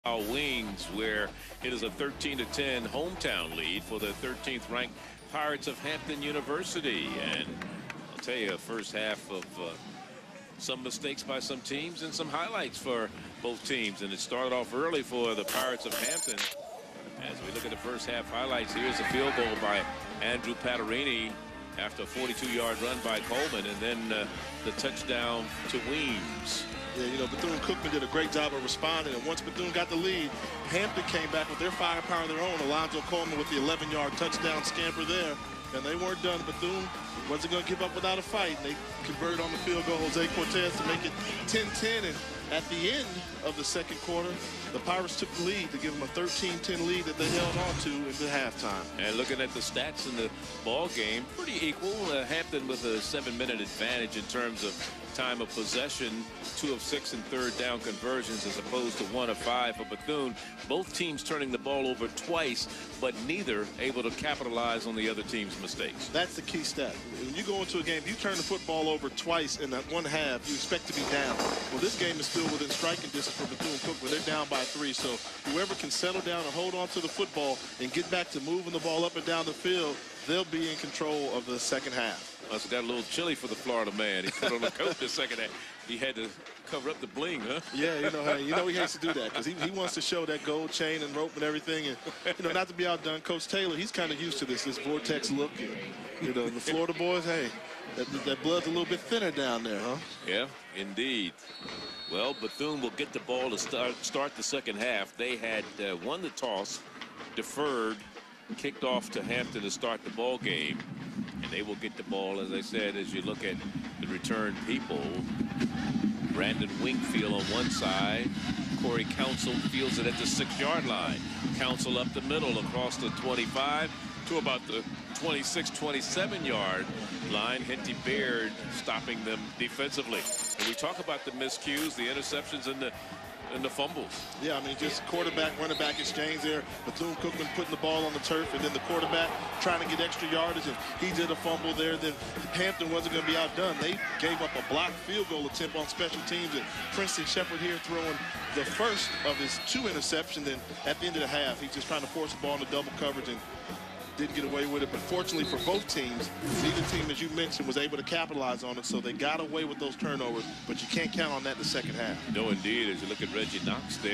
Wings, where it is a 13-10 hometown lead for the 13th ranked Pirates of Hampton University. And I'll tell you, first half of some mistakes by some teams and some highlights for both teams. And it started off early for the Pirates of Hampton. As we look at the first half highlights, here's a field goal by Andrew Paterini after a 42-yard run by Coleman, and then the touchdown to Weems. Yeah, you know, Bethune Cookman did a great job of responding, and once Bethune got the lead, Hampton came back with their firepower of their own. Alonzo Coleman with the 11-yard touchdown scamper there, and they weren't done. Bethune wasn't going to give up without a fight, and they converted on the field goal, Jose Cortez, to make it 10-10, and at the end of the second quarter, the Pirates took the lead to give them a 13-10 lead that they held on to into halftime. And looking at the stats in the ball game, pretty equal. Hampton with a 7-minute advantage in terms of time of possession, 2 of 6 in third down conversions as opposed to 1 of 5 for Bethune. Both teams turning the ball over twice, but neither able to capitalize on the other team's mistakes. That's the key stat. When you go into a game, you turn the football over twice in that one half, you expect to be down. Well, this game is still within striking distance for Bethune-Cookman. They're down by 3, so whoever can settle down and hold on to the football and get back to moving the ball up and down the field, they'll be in control of the second half. Must have got a little chilly for the Florida man. He put on a coat the second half. He had to cover up the bling, huh? Yeah, you know he hates to do that because he wants to show that gold chain and rope and everything. And, you know, not to be outdone, Coach Taylor, he's kind of used to this vortex look. And, you know, the Florida boys, hey, that blood's a little bit thinner down there, huh? Yeah, indeed. Well, Bethune will get the ball to start the second half. They had won the toss, deferred, kicked off to Hampton to start the ball game. And they will get the ball, as I said, as you look at the return people. Brandon Wingfield on one side. Corey Council fields it at the 6-yard line. Council up the middle across the 25 to about the 26, 27-yard line. Henty Baird stopping them defensively. And we talk about the miscues, the interceptions, and the fumbles. Yeah, I mean, just quarterback, running back exchange there. Bethune-Cookman putting the ball on the turf, and then the quarterback trying to get extra yardage, and he did a fumble there. Then Hampton wasn't going to be outdone. They gave up a blocked field goal attempt on special teams, and Princeton Shepard here throwing the first of his 2 interceptions. And at the end of the half, he's just trying to force the ball into double coverage and didn't get away with it. But fortunately for both teams, neither team, as you mentioned, was able to capitalize on it, so they got away with those turnovers, but you can't count on that in the second half. No, indeed, as you look at Reggie Knox there.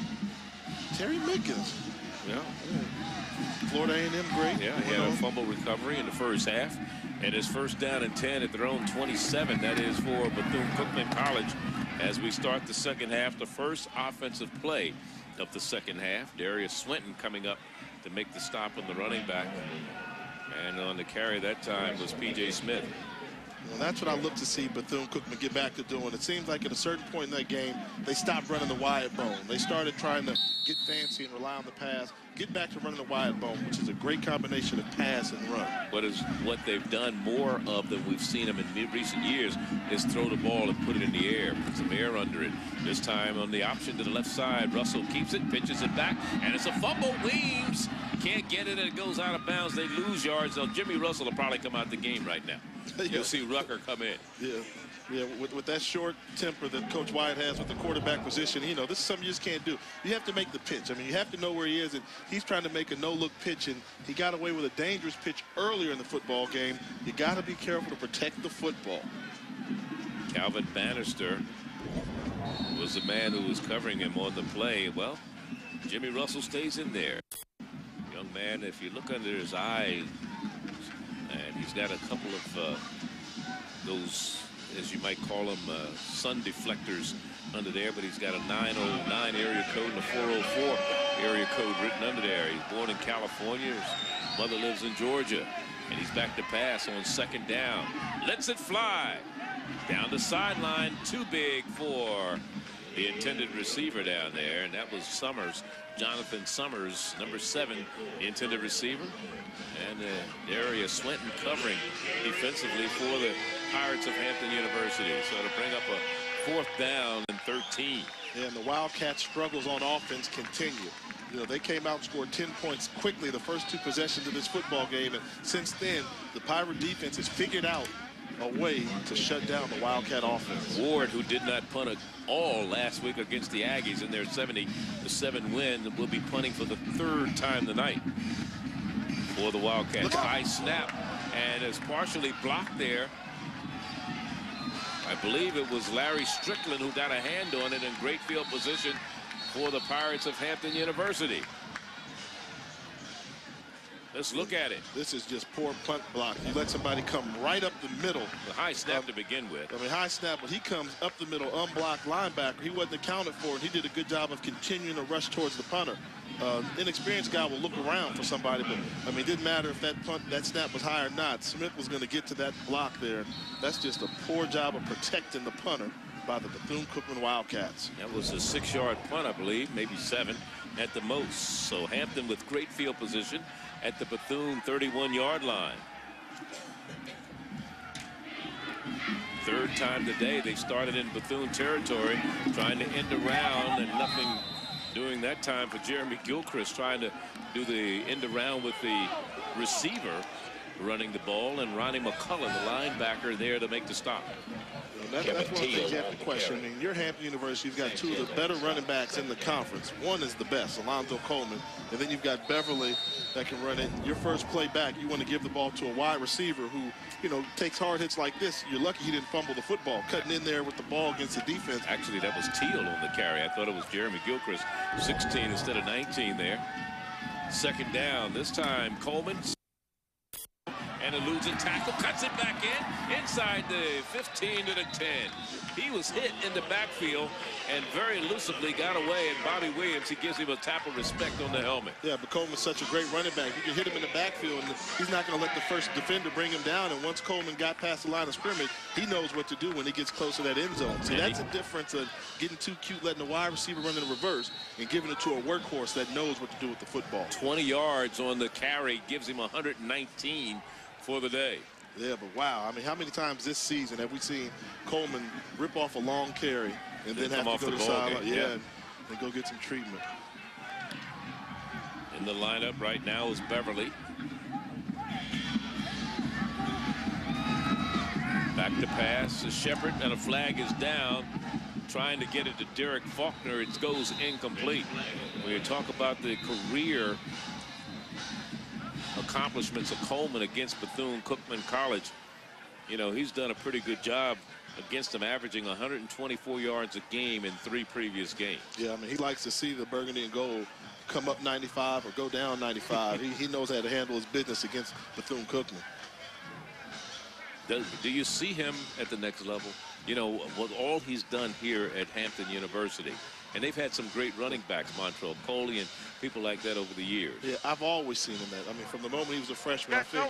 Terry Mickens. Yeah. Florida A&M great. Yeah, he had a fumble recovery in the first half, and his first down and 10 at their own 27. That is for Bethune-Cookman College as we start the second half, the first offensive play of the second half. Darius Swinton coming up to make the stop on the running back. And on the carry that time was P.J. Smith. Well, that's what I look to see Bethune-Cookman get back to doing. It seems like at a certain point in that game, they stopped running the wide bone. They started trying to get fancy and rely on the pass, get back to running the wide bone, which is a great combination of pass and run. What they've done more of than we've seen them in recent years is throw the ball and put it in the air, put some air under it. This time on the option to the left side, Russell keeps it, pitches it back, and it's a fumble. Weems can't get it, and it goes out of bounds. They lose yards. Now, Jimmy Russell will probably come out the game right now. Yeah. You'll see Rucker come in. Yeah, with that short temper that Coach Wyatt has with the quarterback position, you know, this is something you just can't do. You have to make the pitch. I mean, you have to know where he is, and he's trying to make a no-look pitch, and he got away with a dangerous pitch earlier in the football game. You got to be careful to protect the football. Calvin Bannister was the man who was covering him on the play. Well, Jimmy Russell stays in there. Young man, if you look under his eye, and he's got a couple of those, as you might call them, sun deflectors under there, but he's got a 909 area code and a 404 area code written under there. He's born in California. His mother lives in Georgia, and he's back to pass on second down. Lets it fly down the sideline. Too big for the intended receiver down there, and that was Summers. Jonathan Summers, number 7, the intended receiver. And Darius Swinton covering defensively for the Pirates of Hampton University. So to bring up a 4th down and 13. Yeah, and the Wildcats' struggles on offense continue. You know, they came out and scored 10 points quickly the first 2 possessions of this football game, and since then, the Pirate defense has figured out a way to shut down the Wildcat offense. Ward, who did not punt at all last week against the Aggies in their 70-7 win, will be punting for the 3rd time tonight for the Wildcats. High snap, and is partially blocked there. I believe it was Larry Strickland who got a hand on it in great field position for the Pirates of Hampton University. Let's look at it. This is just poor punt block. You let somebody come right up the middle. The high snap to begin with. I mean, high snap, but he comes up the middle, unblocked linebacker. He wasn't accounted for, and he did a good job of continuing to rush towards the punter. Inexperienced guy will look around for somebody, but I mean, it didn't matter if that snap was high or not. Smith was going to get to that block there. That's just a poor job of protecting the punter by the Bethune Cookman Wildcats. That was a 6-yard punt, I believe, maybe 7 at the most. So Hampton with great field position at the Bethune 31-yard line. 3rd time today they started in Bethune territory, trying to end around, and nothing doing that time for Jeremy Gilchrist, trying to do the end around with the receiver running the ball, and Ronnie McCullough, the linebacker, there to make the stop. That's one of the things you have to question. I mean, you're Hampton University. You've got 2 of the better running backs in the conference. One is the best, Alonzo Coleman, and then you've got Beverly that can run it. Your first play back, you want to give the ball to a wide receiver who, you know, takes hard hits like this. You're lucky he didn't fumble the football, cutting in there with the ball against the defense. Actually, that was Teal on the carry. I thought it was Jeremy Gilchrist, 16 instead of 19 there. 2nd down. This time, Coleman. And eludes a tackle, cuts it back inside the 15 to the 10. He was hit in the backfield and very elusively got away, and Bobby Williams, he gives him a tap of respect on the helmet. Yeah, but Coleman's such a great running back. You can hit him in the backfield, and he's not going to let the first defender bring him down. And once Coleman got past the line of scrimmage, he knows what to do when he gets close to that end zone. See, that's the difference of getting too cute, letting the wide receiver run in reverse, and giving it to a workhorse that knows what to do with the football. 20 yards on the carry gives him 119 for the day. Yeah, but wow, I mean, how many times this season have we seen Coleman rip off a long carry and then have to go to the sideline? Yeah, and go get some treatment. In the lineup right now is Beverly. Back to pass to Shepard, and a flag is down. Trying to get it to Derek Faulkner. It goes incomplete. When you talk about the career accomplishments of Coleman against Bethune Cookman College, you know, he's done a pretty good job against them, averaging 124 yards a game in 3 previous games. Yeah, I mean, he likes to see the burgundy and gold come up 95 or go down 95. he knows how to handle his business against Bethune Cookman. Do you see him at the next level? You know, with all he's done here at Hampton University, and they've had some great running backs, Montrell Coley and people like that over the years. Yeah, I've always seen him that. I mean, from the moment he was a freshman, I figured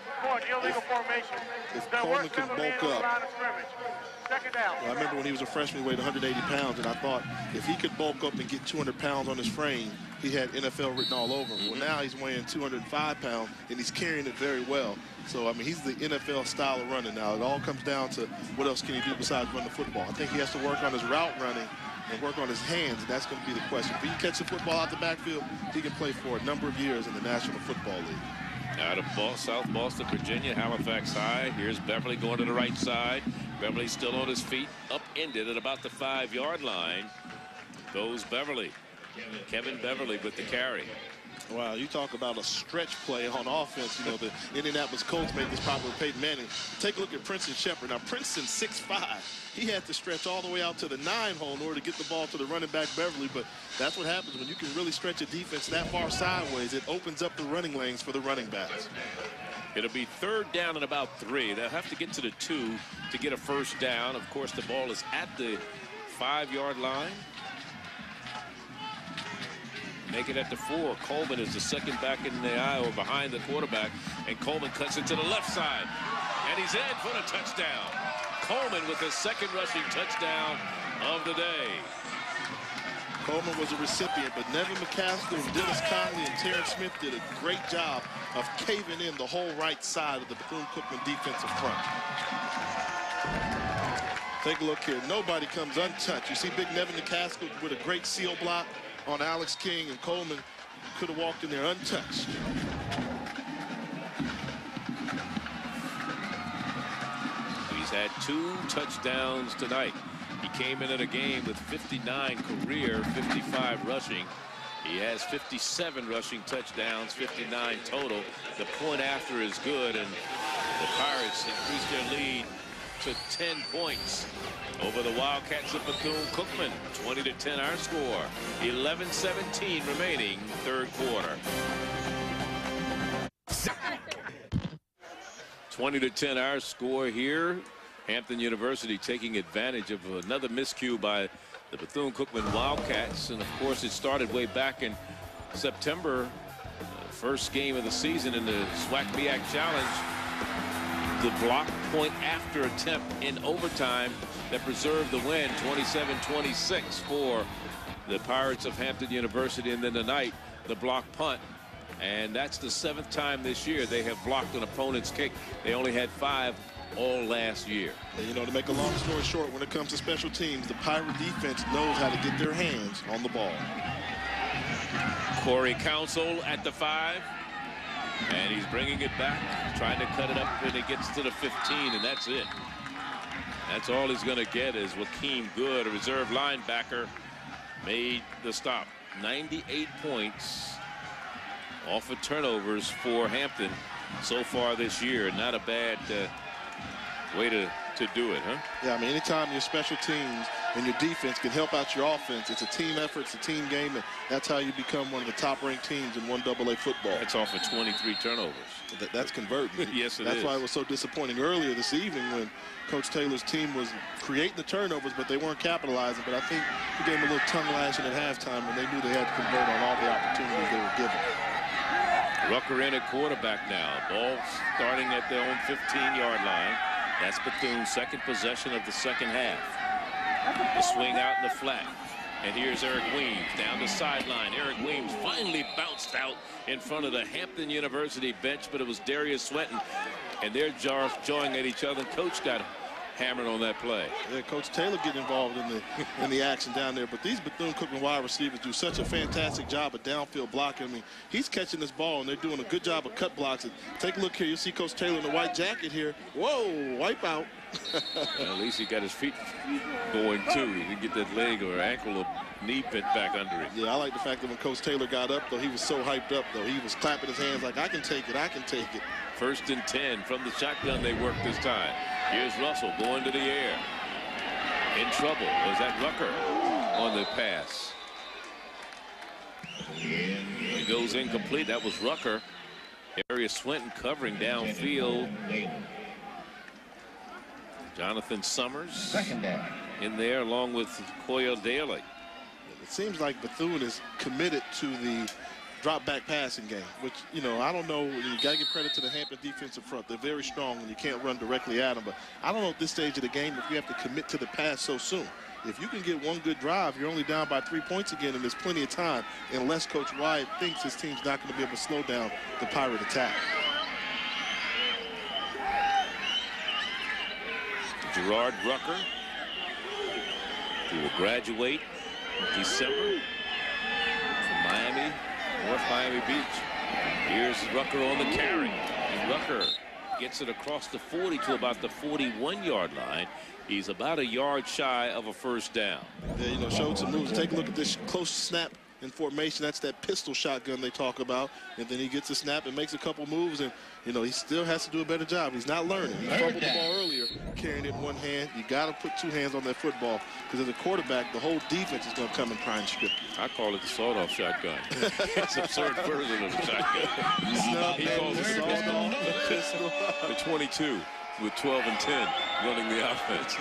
if Coleman can bulk up. Well, I remember when he was a freshman, he weighed 180 pounds, and I thought if he could bulk up and get 200 pounds on his frame, he had NFL written all over him. Well, now he's weighing 205 pounds, and he's carrying it very well. So, I mean, he's the NFL style of running now. It all comes down to what else can he do besides run the football. I think he has to work on his route running and work on his hands, and that's going to be the question. If he can catch the football out the backfield, he can play for a number of years in the National Football League. Out of South Boston, Virginia, Halifax High. Here's Beverly going to the right side. Beverly still on his feet, upended at about the 5-yard line. Goes Beverly. Kevin Beverly with the carry. Wow, you talk about a stretch play on offense. You know, the Indianapolis Colts made this probably with Peyton Manning. Take a look at Princeton Shepard. Now, Princeton's 6'5". He had to stretch all the way out to the 9-hole in order to get the ball to the running back Beverly, but that's what happens when you can really stretch a defense that far sideways. It opens up the running lanes for the running backs. It'll be 3rd down and about 3. They'll have to get to the 2 to get a first down. Of course, the ball is at the 5-yard line. Make it at the 4. Coleman is the second back in the aisle behind the quarterback, and Coleman cuts it to the left side, and he's in for the touchdown. Coleman with his 2nd rushing touchdown of the day. Coleman was a recipient, but Nevin McCaskill, Dennis Conley, and Terrence Smith did a great job of caving in the whole right side of the Bethune-Cookman defensive front. Take a look here. Nobody comes untouched. You see big Nevin McCaskill with a great seal block on Alex King, and Coleman could have walked in there untouched. had 2 touchdowns tonight. He came into the game with 59 career, 55 rushing. He has 57 rushing touchdowns, 59 total. The point after is good, and the Pirates increased their lead to 10 points over the Wildcats of Bethune-Cookman. 20-10 our score. 11:17 remaining, third quarter. 20-10 our score here. Hampton University taking advantage of another miscue by the Bethune-Cookman Wildcats. And of course, it started way back in September, first game of the season in the SWAC MEAC Challenge. The block point after attempt in overtime that preserved the win, 27-26 for the Pirates of Hampton University. And then tonight, the block punt. And that's the 7th time this year they have blocked an opponent's kick. They only had 5 all last year. And, you know, to make a long story short, when it comes to special teams, the Pirate defense knows how to get their hands on the ball. Corey Council at the 5. And he's bringing it back, trying to cut it up, and it gets to the 15, and that's it. That's all he's going to get is Wakeem Good, a reserve linebacker, made the stop. 98 points off of turnovers for Hampton so far this year. Not a bad way to do it, huh? Yeah, I mean, anytime your special teams and your defense can help out your offense, it's a team effort, it's a team game, and that's how you become one of the top-ranked teams in 1AA football. That's off of 23 turnovers. That's converting. Yes, That's why it was so disappointing earlier this evening when Coach Taylor's team was creating the turnovers, but they weren't capitalizing. But I think he gave them a little tongue lashing at halftime when they knew they had to convert on all the opportunities they were given. Rucker in at quarterback now. Ball starting at their own 15-yard line. That's Bethune's second possession of the second half. The swing out in the flat. And here's Eric Weems down the sideline. Eric Weems finally bounced out in front of the Hampton University bench, but it was Darius Swenton. And they're jawing at each other. Coach got hammered on that play. Yeah, Coach Taylor getting involved in the action down there. But these Bethune-Cookman wide receivers do such a fantastic job of downfield blocking. I mean, he's catching this ball, and they're doing a good job of cut blocks. And take a look here. You'll see Coach Taylor in the white jacket here. Whoa, wipe out. Well, at least he got his feet going, too. He didn't get that leg or ankle or knee pit back under him. Yeah, I like the fact that when Coach Taylor got up, though, he was so hyped up, though. He was clapping his hands like, I can take it, I can take it. 1st and 10 from the shotgun they work this time. Here's Russell going to the air. In trouble. Was that Rucker on the pass? It goes incomplete. That was Rucker. Darius Swinton covering downfield. Jonathan Summers in there along with Coyle Daly. It seems like Bethune is committed to the drop-back passing game, which, you know, I don't know. You got to give credit to the Hampton defensive front. They're very strong, and you can't run directly at them. But I don't know at this stage of the game if you have to commit to the pass so soon. If you can get one good drive, you're only down by 3 points again, and there's plenty of time, unless Coach Wyatt thinks his team's not going to be able to slow down the Pirate attack. Gerard Rucker, who will graduate in December from Miami, North Miami Beach. Here's Rucker on the carry, and Rucker gets it across the 40 to about the 41-yard line. He's about a yard shy of a first down. Yeah, you know, showed some moves. Take a look at this close snap in formation. That's that pistol shotgun they talk about. And then he gets a snap and makes a couple moves, and, you know, he still has to do a better job. He's not learning. He fumbled the ball earlier, carrying it in one hand. You got to put 2 hands on that football, because as a quarterback, the whole defense is going to come and try and strip you. I call it the sawed-off shotgun. It's absurd version of the shotgun. He calls it the pistol. The 22 with 12 and 10 running the offense.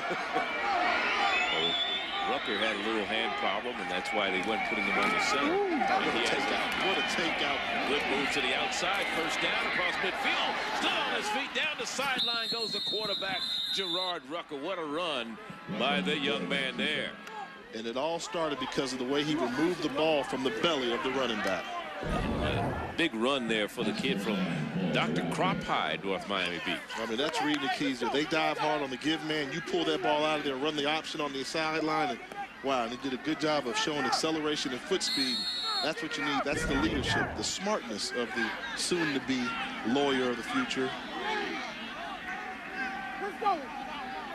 Rucker had a little hand problem, and that's why they went putting him on the center. What a takeout. What a takeout. Good move to the outside. First down across midfield. Still on his feet. Down the sideline goes the quarterback, Gerard Rucker. What a run by the young man there. And it all started because of the way he removed the ball from the belly of the running back. Big run there for the kid from Dr. Crophyde, North Miami Beach. I mean, that's reading the keys there. They dive hard on the give man. You pull that ball out of there, run the option on the sideline, and wow, and he did a good job of showing acceleration and foot speed. That's what you need. That's the leadership, the smartness of the soon-to-be lawyer of the future.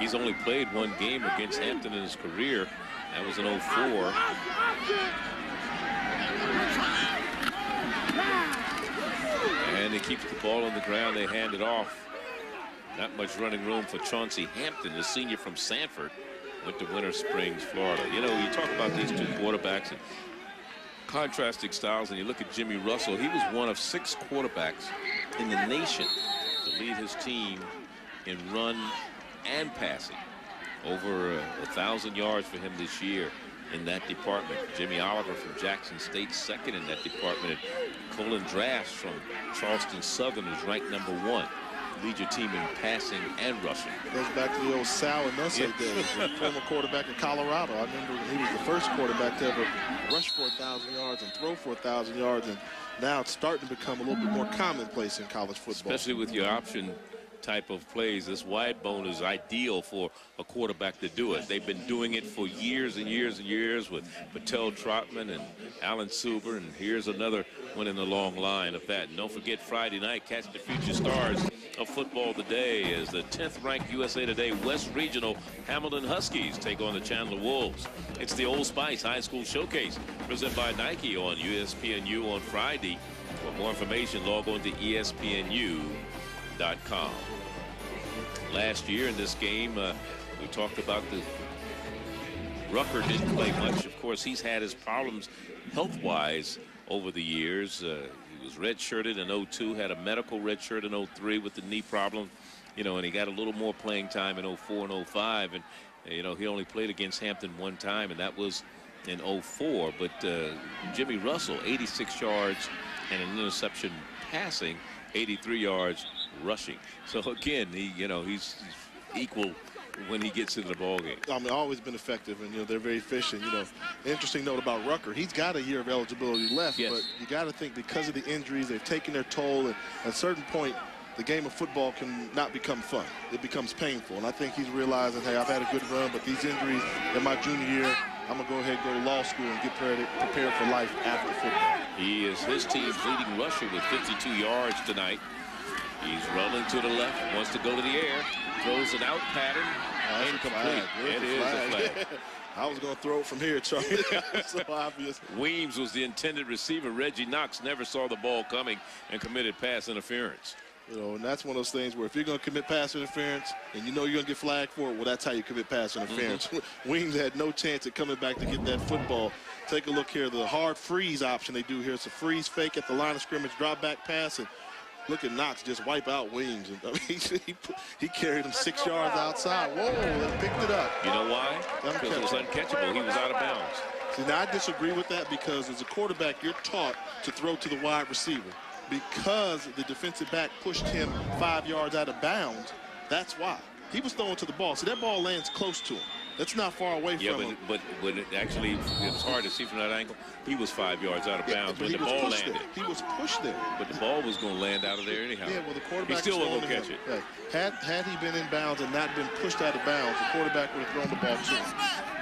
He's only played one game against Hampton in his career. That was in 04. And they keep the ball on the ground. They hand it off. Not much running room for Chauncey Hampton, the senior from Sanford. Went to Winter Springs, Florida. You know, you talk about these two quarterbacks and contrasting styles, and you look at Jimmy Russell. He was one of 6 quarterbacks in the nation to lead his team in run and passing. Over 1,000 yards for him this year in that department. Jimmy Oliver from Jackson State, second in that department. And Colin Drass from Charleston Southern is ranked #1. Lead your team in passing and rushing. Goes back to the old Sal and Nussey days. Former quarterback in Colorado. I remember he was the first quarterback to ever rush for 1,000 yards and throw for 1,000 yards. And now it's starting to become a little bit more commonplace in college football. Especially with your option type of plays. This wide bone is ideal for a quarterback to do it. They've been doing it for years and years and years with Patel Trotman and Alan Suber, and here's another one in the long line of that. And don't forget Friday night, catch the future stars of football today as the 10th ranked USA Today West Regional Hamilton Huskies take on the Chandler Wolves. It's the Old Spice High School Showcase presented by Nike on ESPNU on Friday. For more information, log on to ESPNU.com. Last year in this game, we talked about the Rucker didn't play much. Of course, he's had his problems health-wise over the years. He was redshirted in 02, had a medical redshirt in 03 with the knee problem, you know, and he got a little more playing time in 04 and 05. And, you know, he only played against Hampton one time, and that was in 04. But Jimmy Russell, 86 yards and an interception passing, 83 yards rushing. So again, he's equal when he gets into the ball game. I mean, always been effective, and they're very efficient. Interesting note about Rucker, he's got a year of eligibility left. Yes. But you got to think because of the injuries, they've taken their toll, and at a certain point the game of football can not become fun. It becomes painful, and I think he's realizing, hey, I've had a good run, but these injuries in my junior year, I'm going to go ahead and go to law school and get prepared for life after football. He is his team's leading rusher with 52 yards tonight. He's rolling to the left, wants to go to the air, throws an out pattern, incomplete. It is a flag. I was going to throw it from here, Charlie. So obvious. Weems was the intended receiver. Reggie Knox never saw the ball coming and committed pass interference. And that's one of those things where if you're going to commit pass interference and you're going to get flagged for it, well, that's how you commit pass interference. Weems had no chance at coming back to get that football. Take a look here. The hard freeze option they do here. It's a freeze fake at the line of scrimmage, drop back pass, and look at Knox just wipe out Weems. I mean, he carried him 6 yards outside. Whoa, they picked it up. You know why? Because it was uncatchable. He was out of bounds. See, now I disagree with that because as a quarterback, you're taught to throw to the wide receiver. Because the defensive back pushed him 5 yards out of bounds, that's why. He was throwing to the ball. See, that ball lands close to him. That's not far away from him. But it actually, it was hard to see from that angle. He was 5 yards out of bounds when the ball landed. He was pushed there. But the ball was going to land out of there anyhow. Yeah, well, the quarterback still wasn't going to catch it. Yeah. Had he been in bounds and not been pushed out of bounds, the quarterback would have thrown the ball to him.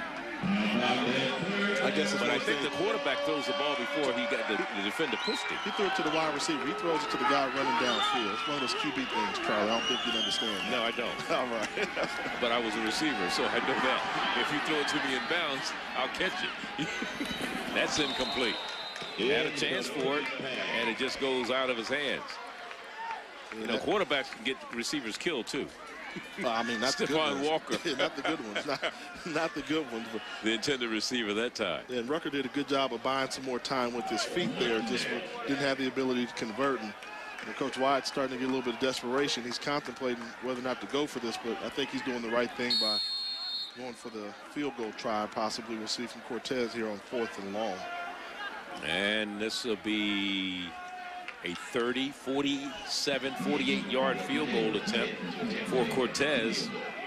I guess but I think the quarterback throws the ball before he got the defender pushed it. He threw it to the wide receiver. He throws it to the guy running downfield. It's one of those QB things, Charlie. I don't think you'd understand. No, I don't. All right. But I was a receiver, so I know that. If you throw it to me in bounds, I'll catch it. That's incomplete. He had a chance for it, and it just goes out of his hands. Quarterbacks can get receivers killed, too. I mean, not the good ones. Walker. Not the good ones. Not the good ones. But the intended receiver that time. And Rucker did a good job of buying some more time with his feet there. Just didn't have the ability to convert. And Coach Wyatt's starting to get a little bit of desperation. He's contemplating whether or not to go for this, but I think he's doing the right thing by going for the field goal try. Possibly we'll see from Cortez here on 4th and long. And this will be a 30, 47, 48-yard field goal attempt for Cortez.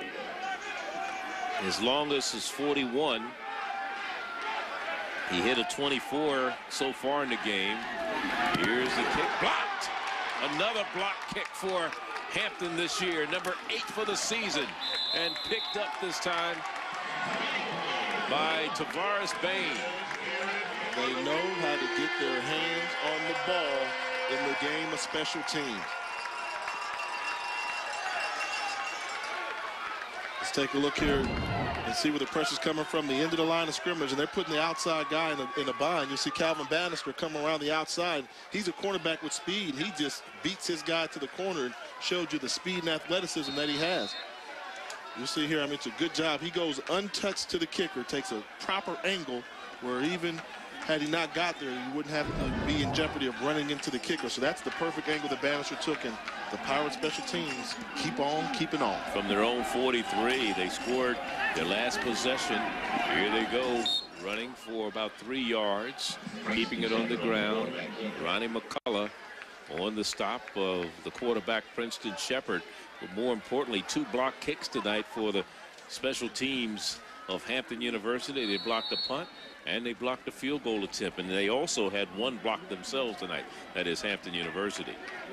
His longest is 41. He hit a 24 so far in the game. Here's the kick. Blocked! Another block kick for Hampton this year. Number 8 for the season. And picked up this time by Tavares Bain. They know how to get their hands on the ball in the game of special teams. It's take a look here and see where the pressure's coming from. The end of the line of scrimmage, and they're putting the outside guy in a bind. You see Calvin Bannister come around the outside. He's a cornerback with speed. He just beats his guy to the corner and showed you the speed and athleticism that he has. You see here, I mean, it's a good job. He goes untouched to the kicker, takes a proper angle where even had he not got there, he wouldn't have to be in jeopardy of running into the kicker. So that's the perfect angle that Bannister took, and the Pirates special teams keep on keeping on. From their own 43, they scored their last possession. Here they go, running for about 3 yards, keeping it on the ground. Ronnie McCullough on the stop of the quarterback, Princeton Shepard. But more importantly, 2 block kicks tonight for the special teams of Hampton University. They blocked a punt and they blocked a field goal attempt, and they also had 1 block themselves tonight. That is Hampton University.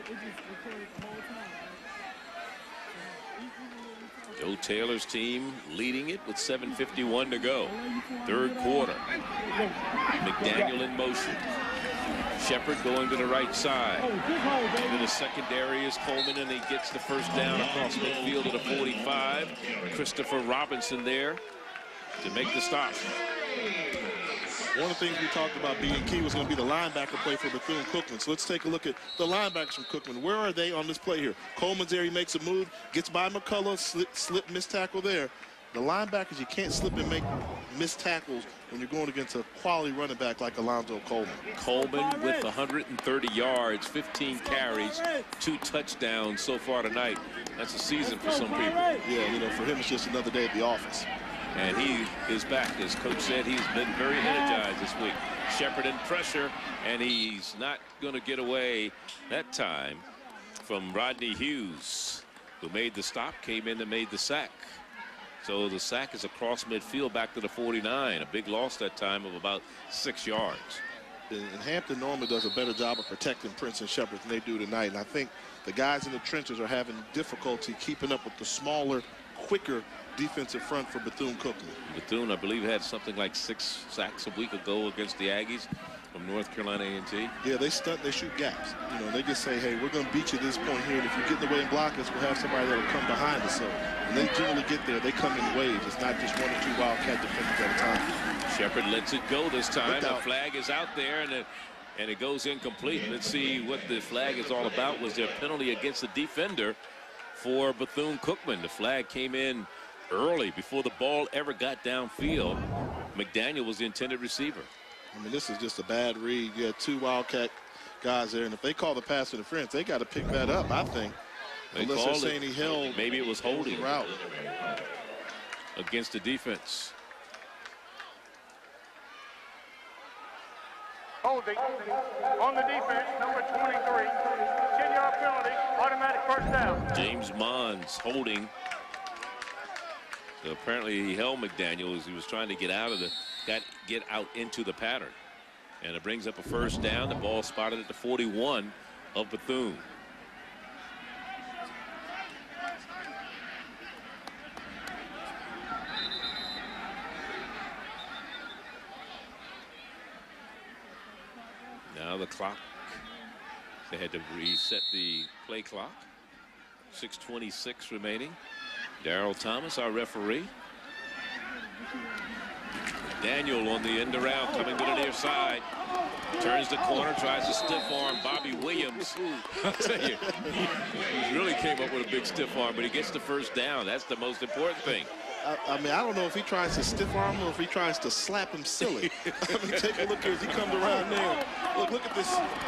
Joe Taylor's team leading it with 7:51 to go. 3rd quarter. McDaniel in motion. Shepard going to the right side. Into the secondary is Coleman, and he gets the first down across midfield at a 45. Christopher Robinson there to make the stop. One of the things we talked about being key was going to be the linebacker play for Bethune Cookman. So let's take a look at the linebackers from Cookman. Where are they on this play here? Coleman's there. He makes a move, gets by McCullough, slip, missed tackle there. The linebackers, you can't slip and make missed tackles when you're going against a quality running back like Alonzo Coleman. Coleman with 130 yards, 15 carries, 2 touchdowns so far tonight. That's a season for some people. Yeah, you know, for him it's just another day at the office. And he is back. As coach said, he's been very energized this week. Shepard in pressure, and he's not going to get away that time from Rodney Hughes, who made the stop, came in and made the sack. So the sack is across midfield back to the 49. A big loss that time of about 6 yards. And Hampton normally does a better job of protecting Princeton Shepard than they do tonight. And I think the guys in the trenches are having difficulty keeping up with the smaller, quicker defensive front for Bethune Cookman. Bethune, I believe, had something like 6 sacks a week ago against the Aggies from North Carolina A&T. Yeah, they stunt, they shoot gaps. You know, they just say, hey, we're going to beat you at this point here, and if you get in the way and block us, we'll have somebody that will come behind us. So when they generally get there, they come in waves. It's not just 1 or 2 Wildcat defenders at a time. Shepard lets it go this time. The flag is out there, and it goes incomplete. Let's see what the flag is all about. Was there a penalty against the defender for Bethune Cookman? The flag came in early before the ball ever got downfield. McDaniel was the intended receiver. I mean, this is just a bad read. You had 2 Wildcat guys there, and if they call the pass interference, they got to pick that up, I think. Unless they're saying he held. Maybe it was holding route against the defense. Holding on the defense, number 23. 10-yard penalty, automatic first down. James Mons holding. So apparently he held McDaniel as he was trying to get out of get out into the pattern. And it brings up a first down. The ball spotted at the 41 of Bethune. Now the clock. They had to reset the play clock. 6:26 remaining. Darryl Thomas, our referee. Daniel on the end around, coming to the near side. Turns the corner, tries to stiff arm Bobby Williams. I'll tell you, he really came up with a big stiff arm, but he gets the first down. That's the most important thing. I mean, I don't know if he tries to stiff arm him or if he tries to slap him silly. I mean, take a look here as he comes around there. Look at this.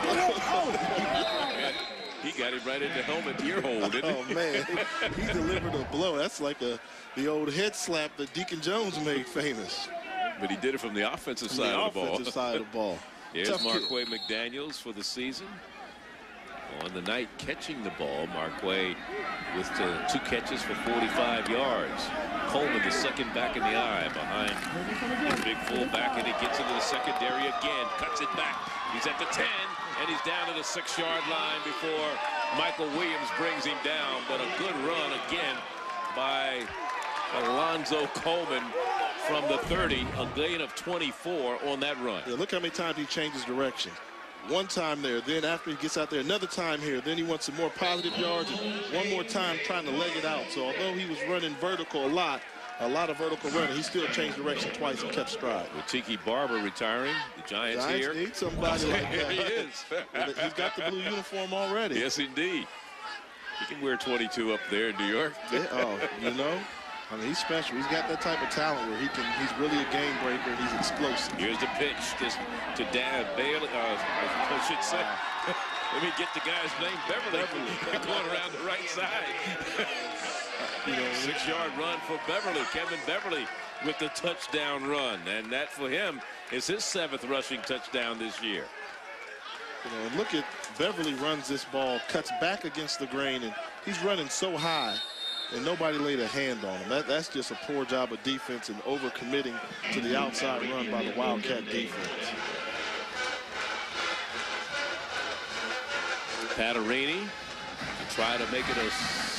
He got it right in the helmet ear hole, didn't he? Oh, man. He delivered a blow. That's like the old head slap that Deacon Jones made famous. But he did it from the offensive side of the ball. Offensive side of the ball. Here's Marquay McDaniels for the season. On the night catching the ball, Marquay with 2 catches for 45 yards. Coleman, the second back in the eye, behind the big fullback, and he gets into the secondary again, cuts it back. He's at the 10, and he's down to the 6-yard line before Michael Williams brings him down. But a good run again by Alonzo Coleman from the 30, a gain of 24 on that run. Yeah, look how many times he changes direction. one time there. Then after he gets out there, another time here. Then he wants some more positive yards and one more time trying to leg it out. So although he was running vertical a lot of vertical running, he still changed direction twice and kept stride. With Tiki Barber retiring, the Giants here. Need somebody like that. He is. He's got the blue uniform already. Yes, indeed. He can wear 22 up there in New York. Yeah, you know, I mean, he's special. He's got that type of talent where he's really a game breaker and he's explosive. Here's the pitch to Dan Bailey. I should say. Let me get the guy's name, Beverly. Going around the right side. 6-yard run for Beverly. Kevin Beverly with the touchdown run. And that for him is his 7th rushing touchdown this year. And look at Beverly runs this ball, cuts back against the grain, and he's running so high, and nobody laid a hand on him. That's just a poor job of defense and over-committing to the outside run by the Wildcat defense. Patarini to try to make it a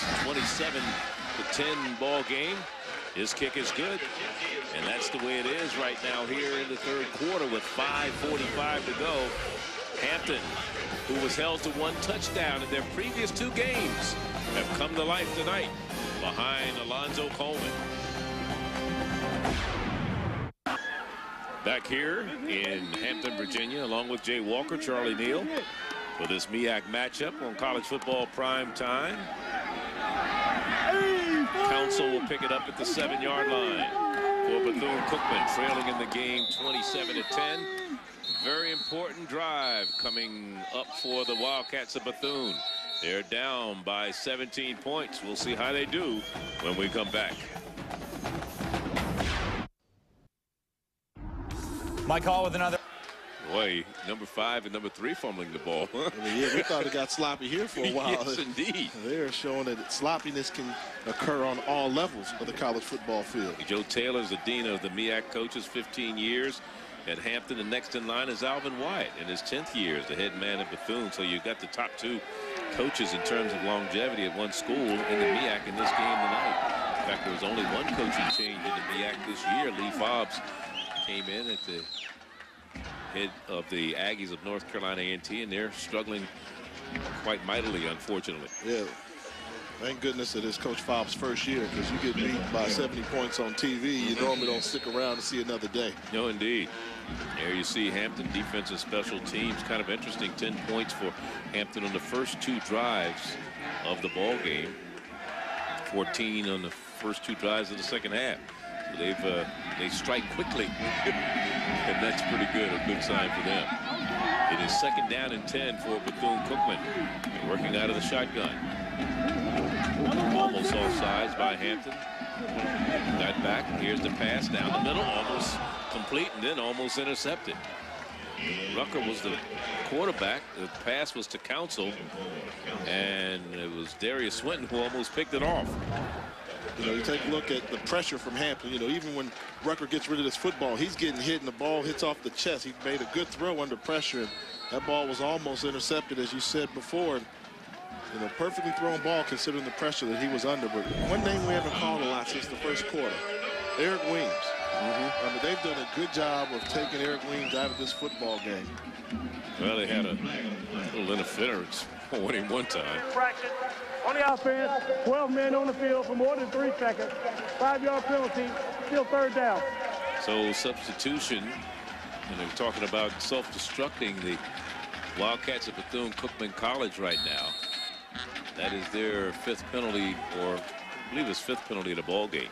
27-10 ball game. His kick is good, and that's the way it is right now here in the 3rd quarter with 5:45 to go. Hampton, who was held to 1 touchdown in their previous 2 games, have come to life tonight behind Alonzo Coleman. Back here in Hampton, Virginia, along with Jay Walker, Charlie Neal, for this MEAC matchup on College Football Prime Time. Council will pick it up at the 7-yard line for Bethune Cookman, trailing in the game 27-10. Very important drive coming up for the Wildcats of Bethune. They're down by 17 points. We'll see how they do when we come back. My call with another. Boy, number 5 and number 3 fumbling the ball. Yeah, we thought it got sloppy here for a while. Yes, indeed. They're showing that sloppiness can occur on all levels of the college football field. Joe Taylor is the dean of the MEAC coaches, 15 years at Hampton. The next in line is Alvin Wyatt in his 10th year as the head man at Bethune. So you've got the top 2 coaches in terms of longevity at one school in the MEAC in this game tonight. In fact, there was only one coaching change in the MEAC this year. Lee Fobbs came in at the head of the Aggies of North Carolina A&T, and they're struggling quite mightily, unfortunately. Yeah. Thank goodness it is Coach Fobbs' first year, because you get beat by 70 points on TV, you normally don't stick around to see another day. No, indeed. There you see Hampton defense and special teams. Kind of interesting, 10 points for Hampton on the first 2 drives of the ball game. 14 on the first 2 drives of the second half. So they strike quickly, and that's pretty good, a good sign for them. It is 2nd down and 10 for Bethune-Cookman. Working out of the shotgun. Almost offsides by Hampton. Got back. Here's the pass down the middle, almost complete, and then almost intercepted. Rucker was the quarterback. The pass was to Council, and it was Darius Swinton who almost picked it off. You know, you take a look at the pressure from Hampton. You know, even when Rucker gets rid of this football, he's getting hit and the ball hits off the chest. He made a good throw under pressure, and that ball was almost intercepted, as you said before. And, you know, perfectly thrown ball considering the pressure that he was under. But one name we haven't called a lot since the first quarter, Eric Weems. I mean, they've done a good job of taking Eric Weems out of this football game. Well, they had a little interference on him one time. Fraction. On the offense, 12 men on the field for more than 3 seconds. 5-yard penalty, still 3rd down. So substitution, and they're talking about self-destructing the Wildcats at Bethune-Cookman College right now. That is their 5th penalty, or I believe it's 5th penalty of the ball game.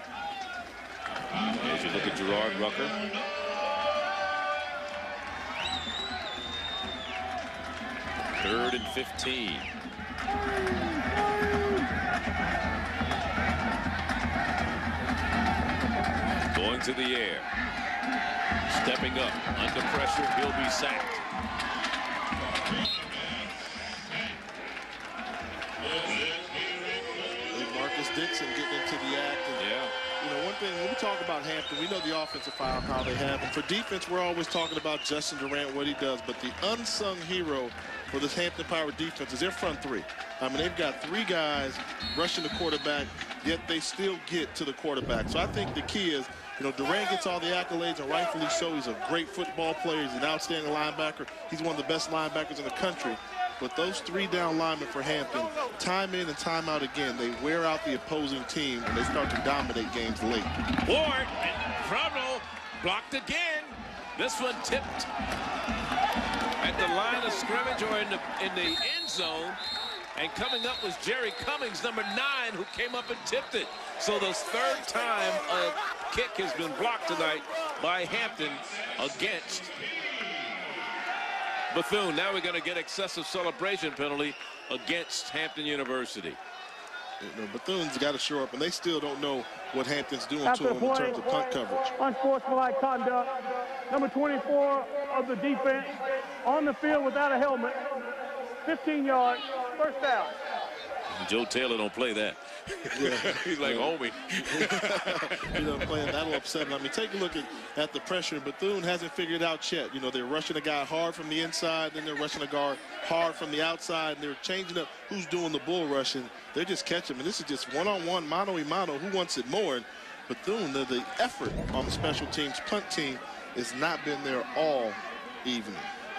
As you look at Gerard Rucker. Third and 15. Going to the air. Stepping up. Under pressure, he'll be sacked. Marcus Dixon getting into the act. And, yeah. You know, one thing, when we talk about Hampton, we know the offensive firepower they have. And for defense, we're always talking about Justin Durant, what he does. But the unsung hero for this Hampton Power defense is their front 3. I mean, they've got 3 guys rushing the quarterback, yet they still get to the quarterback. So I think the key is You know, Durant gets all the accolades, and rightfully so. He's a great football player. He's an outstanding linebacker. He's one of the best linebackers in the country. But those 3 down linemen for Hampton, time in and time out again, they wear out the opposing team and they start to dominate games late. Ward, Frumble, blocked again. This one tipped at the line of scrimmage or in the end zone. And coming up was Jerry Cummings, number 9, who came up and tipped it. So the 3rd time a kick has been blocked tonight by Hampton against Bethune. Now we're going to get excessive celebration penalty against Hampton University. You know, Bethune's got to show up, and they still don't know what Hampton's doing to them in terms of punt coverage. Unsportsmanlike conduct. Number 24 of the defense on the field without a helmet. 15 yards, first down. Joe Taylor don't play that. Yeah. He's like, homie. He doesn't play it. That'll upset him. I mean, take a look at the pressure. Bethune hasn't figured it out yet. You know, they're rushing a guy hard from the inside, then they're rushing a guard hard from the outside, and they're changing up who's doing the bull rushing. They're just catching him. And this is just one-on-one, mano-a-mano. Who wants it more? And Bethune, the effort on the special teams punt team has not been there all evening.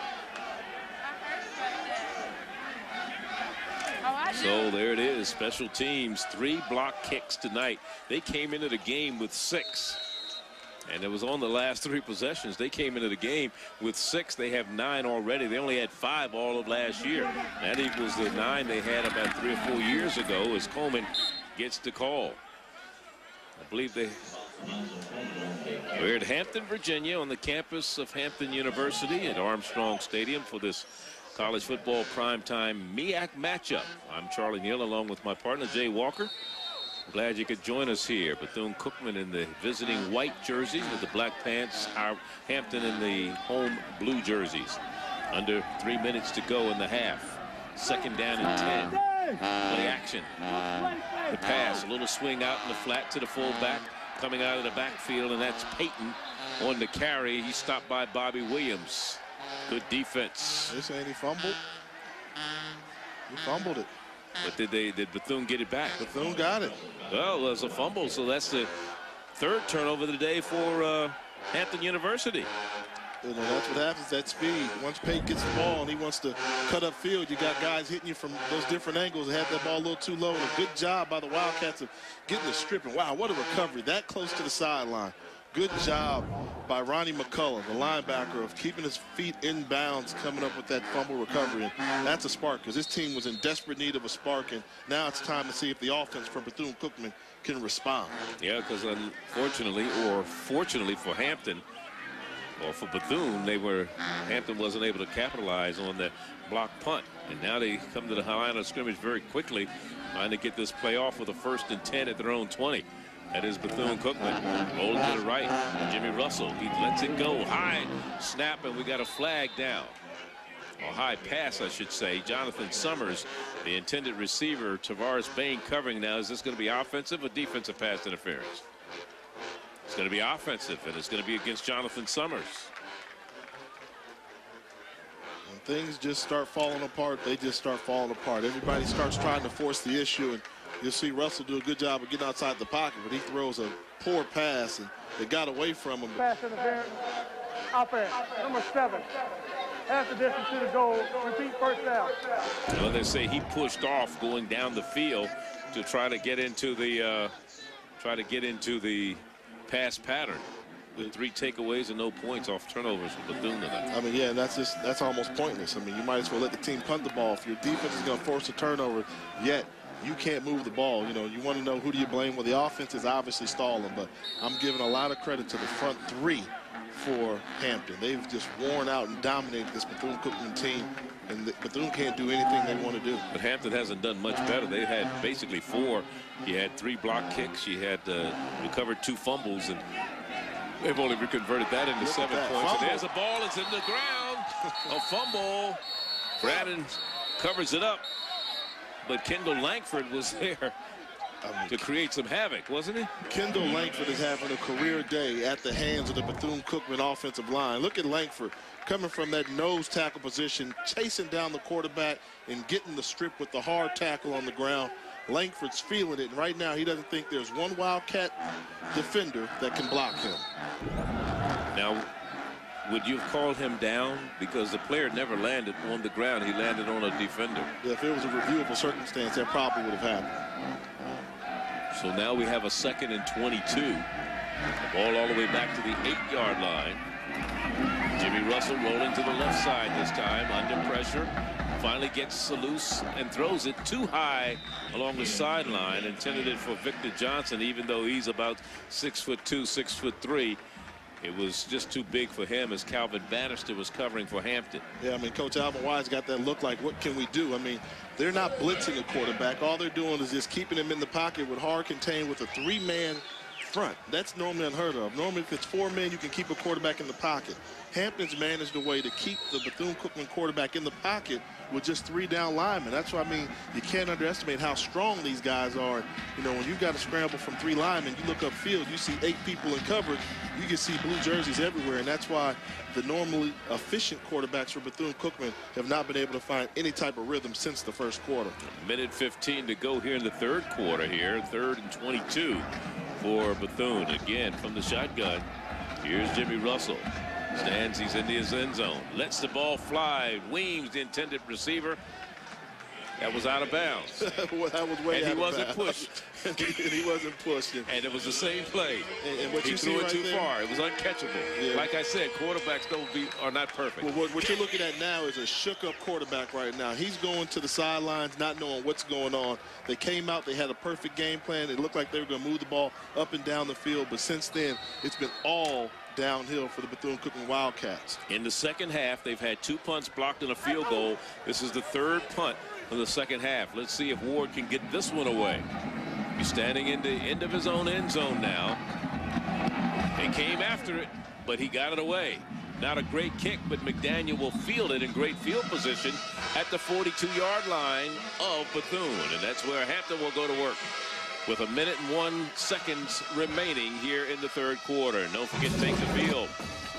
So there it is, special teams, 3 block kicks tonight. They came into the game with 6. And it was on the last 3 possessions. They came into the game with 6. They have 9 already. They only had 5 all of last year. That equals the 9 they had about 3 or 4 years ago as Coleman gets the call. I believe we're at Hampton, Virginia, on the campus of Hampton University at Armstrong Stadium for this college football primetime MEAC matchup. I'm Charlie Neal along with my partner Jay Walker. Glad you could join us here. Bethune Cookman in the visiting white jerseys with the black pants. Hampton in the home blue jerseys. Under 3 minutes to go in the half. 2nd down and 10. Play action. The pass, a little swing out in the flat to the fullback. Coming out of the backfield, and that's Payton on the carry. He stopped by Bobby Williams. Good defense. This ain't he fumbled. He fumbled it. But did Bethune get it back? Bethune got it. Well, it was a fumble, so that's the 3rd turnover of the day for Hampton University. You know, that's what happens, that speed. Once Payton gets the ball and he wants to cut up field, you got guys hitting you from those different angles. They had that ball a little too low, and a good job by the Wildcats of getting the strip. And wow, what a recovery. That close to the sideline. Good job by Ronnie McCullough, the linebacker, of keeping his feet in bounds, coming up with that fumble recovery. And that's a spark, because this team was in desperate need of a spark, and now it's time to see if the offense from Bethune-Cookman can respond. Yeah, because unfortunately, or fortunately for Hampton, or for Bethune, Hampton wasn't able to capitalize on the block punt. And now they come to the line of scrimmage very quickly, trying to get this play off with a 1st and 10 at their own 20. That is Bethune-Cookman. Rolling to the right. Jimmy Russell. He lets it go. High snap, and we got a flag down. Or high pass, I should say. Jonathan Summers, the intended receiver. Tavares Bain covering now. Is this going to be offensive or defensive pass interference? It's going to be offensive, and it's going to be against Jonathan Summers. When things just start falling apart, they just start falling apart. Everybody starts trying to force the issue, and you'll see Russell do a good job of getting outside the pocket, but he throws a poor pass, and they got away from him. Pass interference. Offense, number 7. Half the distance to the goal. Repeat, first down. Well, they say he pushed off going down the field to try to get into the pass pattern. With 3 takeaways and no points off turnovers for Bethune tonight. I mean, yeah, that's almost pointless. I mean, you might as well let the team punt the ball. If your defense is going to force a turnover, yet you can't move the ball. You know, you want to know who do you blame? Well, the offense is obviously stalling, but I'm giving a lot of credit to the front 3 for Hampton. They've just worn out and dominated this Bethune-Cookman team, and Bethune can't do anything they want to do. But Hampton hasn't done much better. They had basically 4. He had 3 block kicks. He had recovered 2 fumbles, and they've only converted that into 7 points. And there's a ball. It's in the ground. A fumble. Braden covers it up. But Kendall Langford was there to create some havoc, wasn't he? Kendall Langford is having a career day at the hands of the Bethune-Cookman offensive line. Look at Langford coming from that nose tackle position, chasing down the quarterback and getting the strip with the hard tackle on the ground. Langford's feeling it, and right now he doesn't think there's one Wildcat defender that can block him. Now, would you have called him down? Because the player never landed on the ground. He landed on a defender. Yeah, if it was a reviewable circumstance, that probably would have happened. So now we have a 2nd and 22. The ball all the way back to the 8-yard line. Jimmy Russell rolling to the left side this time, under pressure. Finally gets loose and throws it too high along the sideline, intended it for Victor Johnson, even though he's about 6'2", 6'3". It was just too big for him as Calvin Bannister was covering for Hampton. Yeah, I mean, Coach Alvin Wise got that look like, what can we do? I mean, they're not blitzing a quarterback. All they're doing is just keeping him in the pocket with hard contained with a 3-man front. That's normally unheard of. Normally, if it's 4 men, you can keep a quarterback in the pocket. Hampton's managed a way to keep the Bethune-Cookman quarterback in the pocket with just 3 down linemen. That's why, I mean, you can't underestimate how strong these guys are. You know, when you've got to scramble from 3 linemen, you look upfield, you see 8 people in coverage, you can see blue jerseys everywhere, and that's why the normally efficient quarterbacks for Bethune-Cookman have not been able to find any type of rhythm since the first quarter. Minute 15 to go here in the 3rd quarter here. 3rd and 22 for Bethune. Again, from the shotgun, here's Jimmy Russell. Stands, he's in his end zone. Lets the ball fly. Wings the intended receiver. That was out of bounds. Well, that was way and out he wasn't of bounds. pushed. and he wasn't pushed. And it was the same play. And what he you threw see it right too there, far. It was uncatchable. Yeah. Like I said, quarterbacks are not perfect. Well, what you're looking at now is a shook-up quarterback right now. He's going to the sidelines, not knowing what's going on. They came out, they had a perfect game plan. It looked like they were going to move the ball up and down the field, but since then, it's been all downhill for the Bethune-Cookman Wildcats. In the second half, they've had 2 punts blocked and a field goal. This is the 3rd punt of the second half. Let's see if Ward can get this one away. He's standing in the end of his own end zone now. They came after it, but he got it away. Not a great kick, but McDaniel will field it in great field position at the 42-yard line of Bethune. And that's where Hampton will go to work with 1 minute and 1 seconds remaining here in the 3rd quarter. And don't forget to take the field.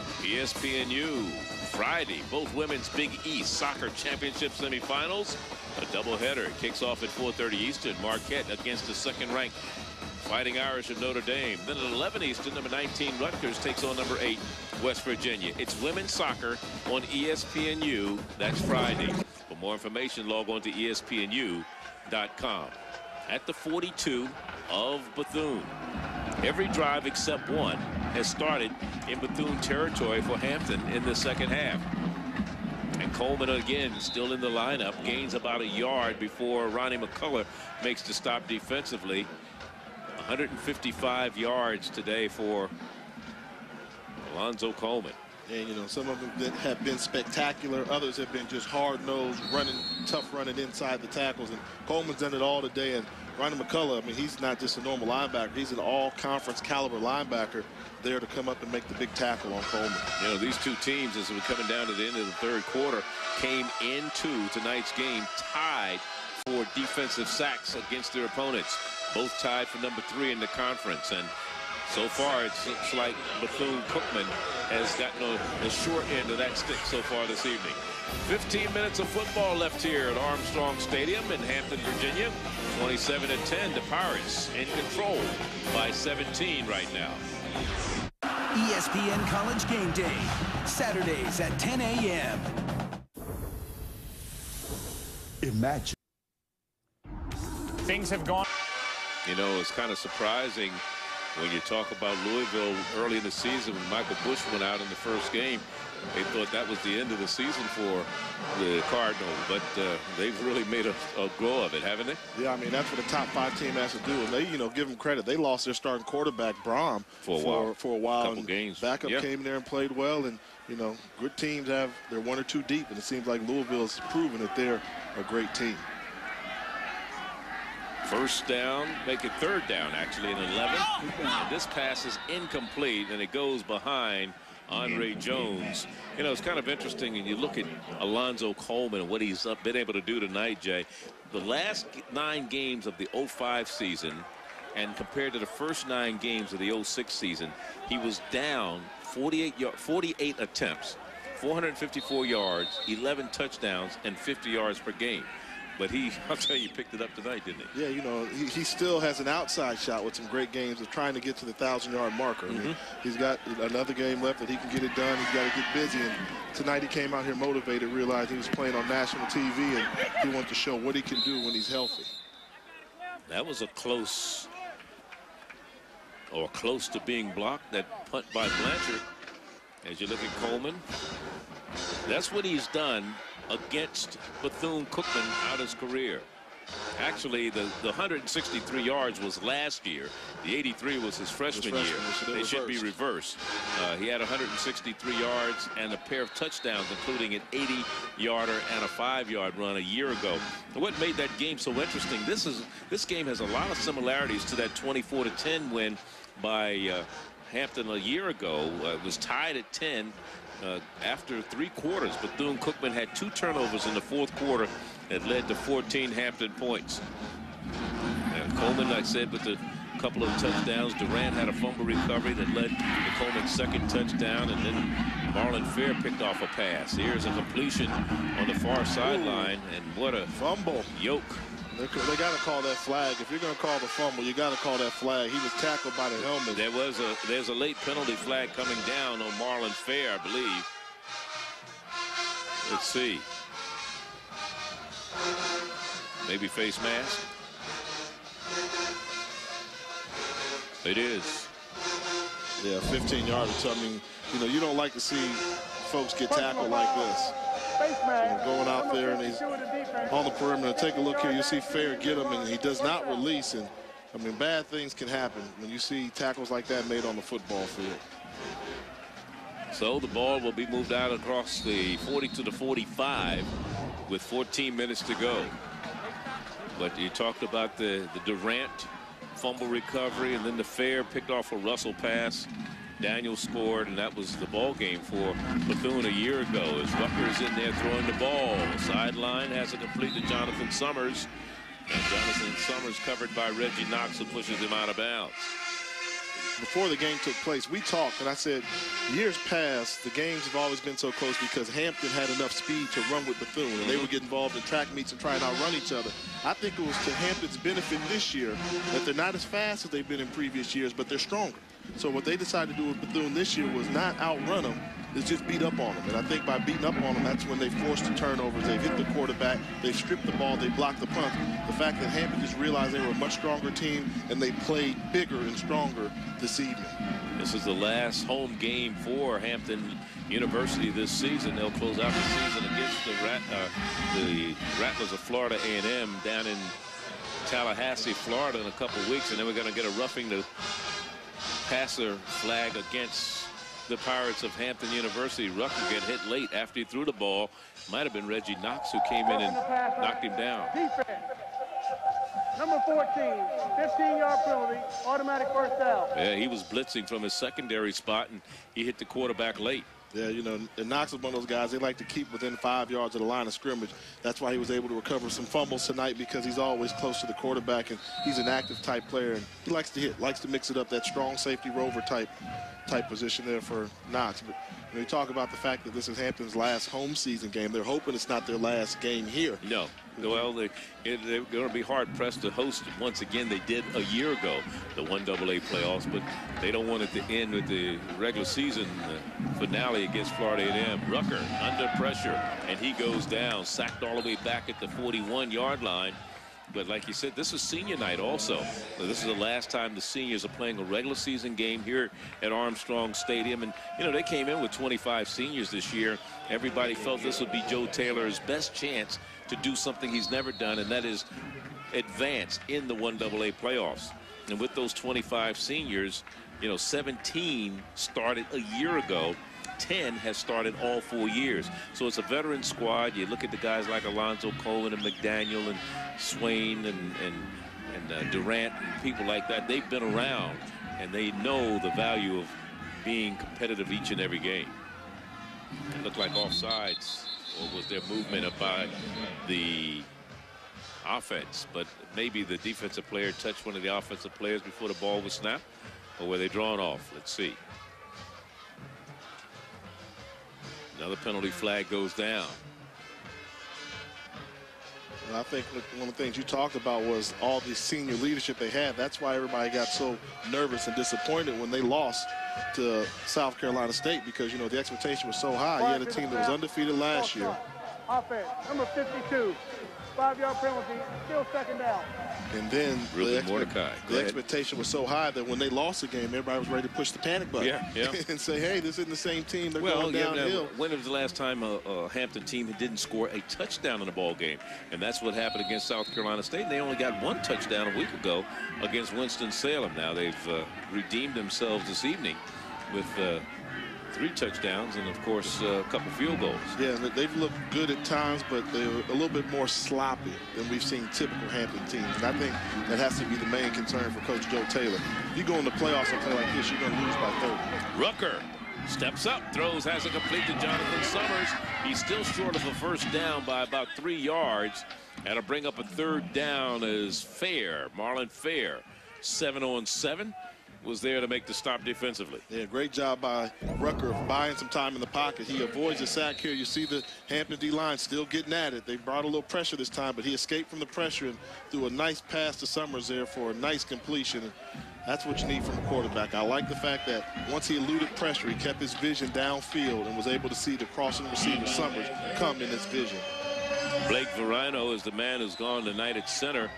ESPNU Friday, both women's Big East Soccer Championship semifinals. A doubleheader. It kicks off at 4:30 Eastern. Marquette against the 2nd-ranked Fighting Irish of Notre Dame. Then at 11 Eastern, number 19 Rutgers takes on number 8 West Virginia. It's women's soccer on ESPNU. That's Friday. For more information, log on to ESPNU.com. At the 42 of Bethune. Every drive except one has started in Bethune territory for Hampton in the second half. And Coleman again still in the lineup, gains about 1 yard before Ronnie McCullough makes the stop defensively. 155 yards today for Alonzo Coleman. And, you know, some of them have been spectacular. Others have been just hard-nosed, tough running inside the tackles. And Coleman's done it all today. And Ronnie McCullough, I mean, he's not just a normal linebacker. He's an all-conference caliber linebacker there to come up and make the big tackle on Coleman. You know, these two teams, as we're coming down to the end of the 3rd quarter, came into tonight's game tied for defensive sacks against their opponents. Both tied for number 3 in the conference. And so far, it looks like Bethune-Cookman has gotten the short end of that stick so far this evening. 15 minutes of football left here at Armstrong Stadium in Hampton, Virginia. 27-10. The Pirates in control by 17 right now. ESPN College Game Day, Saturdays at 10 a.m. Imagine. Things have gone. You know, it's kind of surprising when you talk about Louisville early in the season when Michael Bush went out in the first game. They thought that was the end of the season for the Cardinals, but they've really made a go of it, haven't they? Yeah, I mean, that's what a top 5 team has to do. And they, you know, give them credit. They lost their starting quarterback, Braum, for a while. Couple games. Backup came there and played well. And, you know, good teams they're 1 or 2 deep. And it seems like Louisville's proven that they're a great team. First down, make it 3rd down, actually, in 11. And this pass is incomplete, and it goes behind Andre Jones. You know, it's kind of interesting, and you look at Alonzo Coleman and what he's been able to do tonight, Jay. The last 9 games of the 05 season, and compared to the first 9 games of the 06 season, he was down 48 attempts, 454 yards, 11 touchdowns, and 50 yards per game. But I'll tell you, picked it up tonight, didn't he? Yeah, you know, he still has an outside shot with some great games of trying to get to the 1,000-yard marker. I mean, he's got another game left that he can get it done. He's got to get busy. And tonight he came out here motivated, realized he was playing on national TV, and he wanted to show what he can do when he's healthy. That was a close to being blocked, that punt by Blanchard. As you look at Coleman, that's what he's done against Bethune Cookman out his career. Actually, the 163 yards was last year. The 83 was his freshman year. So they should be reversed. He had 163 yards and a pair of touchdowns, including an 80-yarder and a 5-yard run a year ago. What made that game so interesting? This game has a lot of similarities to that 24-10 win by Hampton a year ago. It was tied at 10 after 3 quarters. Bethune Cookman had 2 turnovers in the 4th quarter that led to 14 Hampton points. And Coleman, like I said, with a couple of touchdowns. Durant had a fumble recovery that led to Coleman's 2nd touchdown, and then Marlon Fair picked off a pass. Here's a completion on the far sideline, and what a fumble. Yoke. They got to call that flag. If you're going to call the fumble, you got to call that flag. He was tackled by the helmet. There's a late penalty flag coming down on Marlon Fair, I believe. Let's see. Maybe face mask. It is. Yeah, 15-yarder. So, I mean, you know, you don't like to see folks get tackled like this. So going out there and he's on the perimeter. Take a look here. You see Fair get him, and he does not release. And I mean, bad things can happen when you see tackles like that made on the football field. So the ball will be moved out across the 40 to the 45 with 14 minutes to go. But you talked about the Durant fumble recovery, and then the Fair picked off a Russell pass. Daniel scored, and that was the ball game for Bethune a year ago. As Rucker's in there throwing the ball. Sideline has it complete to Jonathan Summers. And Jonathan Summers covered by Reggie Knox, who pushes him out of bounds. Before the game took place, we talked, and I said, years past, the games have always been so close because Hampton had enough speed to run with Bethune, and they would get involved in track meets and try and outrun each other. I think it was to Hampton's benefit this year that they're not as fast as they've been in previous years, but they're stronger. So what they decided to do with Bethune this year was not outrun them, it's just beat up on them. And I think by beating up on them, that's when they forced the turnovers. They've hit the quarterback, they've stripped the ball, they blocked the punt. The fact that Hampton just realized they were a much stronger team and they played bigger and stronger this evening. This is the last home game for Hampton University this season. They'll close out the season against the Rattlers of Florida A&M down in Tallahassee, Florida in a couple weeks, and then we're going to get a roughing the passer flag against the Pirates of Hampton University. Rucker get hit late after he threw the ball. Might have been Reggie Knox who came in and knocked him down. Defense. Number 14, 15-yard penalty, automatic first down. Yeah, he was blitzing from his secondary spot, and he hit the quarterback late. Yeah, you know, and Knox is one of those guys they like to keep within 5 yards of the line of scrimmage. That's why he was able to recover some fumbles tonight, because he's always close to the quarterback, and he's an active type player, and he likes to hit, likes to mix it up, that strong safety rover type position there for Knox. But when you talk about the fact that this is Hampton's last home season game, they're hoping it's not their last game here. No. Well, they're going to be hard-pressed to host it once again. They did a year ago, the 1AA playoffs, but they don't want it to end with the regular season finale against Florida A&M. Rucker under pressure, and he goes down, sacked all the way back at the 41-yard line. But like you said, this is senior night also. This is the last time the seniors are playing a regular season game here at Armstrong Stadium. And, you know, they came in with 25 seniors this year. Everybody felt this would be Joe Taylor's best chance to do something he's never done, and that is advance in the 1AA playoffs. And with those 25 seniors, you know, 17 started a year ago. 10 has started all 4 years. So it's a veteran squad. You look at the guys like Alonzo Cohen and McDaniel and Swain and Durant and people like that. They've been around, and they know the value of being competitive each and every game. It looked like offsides, or was their movement by the offense, but maybe the defensive player touched one of the offensive players before the ball was snapped, or were they drawn off? Let's see. Another penalty flag goes down. I think one of the things you talked about was all the senior leadership they had. That's why everybody got so nervous and disappointed when they lost to South Carolina State, because, you know, the expectation was so high. You had a team that was undefeated last year. Offense, number 52, 5-yard penalty, still second down. And then the expectation was so high that when they lost the game, everybody was ready to push the panic button and say, hey, this isn't the same team. They're going downhill. When was the last time a Hampton team didn't score a touchdown in a ball game? And that's what happened against South Carolina State. And they only got one touchdown a week ago against Winston-Salem. Now they've redeemed themselves this evening with 3 touchdowns and, of course, a couple field goals. Yeah, they've looked good at times, but they're a little bit more sloppy than we've seen typical Hampton teams. And I think that has to be the main concern for Coach Joe Taylor. If you go in the playoffs and play like this, you're going to lose by 30. Rucker steps up, throws, has it complete to Jonathan Summers. He's still short of a first down by about 3 yards. That'll bring up a third down as Fair, Marlon Fair, 7-on-7. Was there to make the stop defensively. Yeah, great job by Rucker of buying some time in the pocket. He avoids the sack here. You see the Hampton D-line still getting at it. They brought a little pressure this time, but he escaped from the pressure and threw a nice pass to Summers there for a nice completion. And that's what you need from a quarterback. I like the fact that once he eluded pressure, he kept his vision downfield and was able to see the crossing receiver Summers come in his vision. Blake Verino is the man who's gone tonight at center.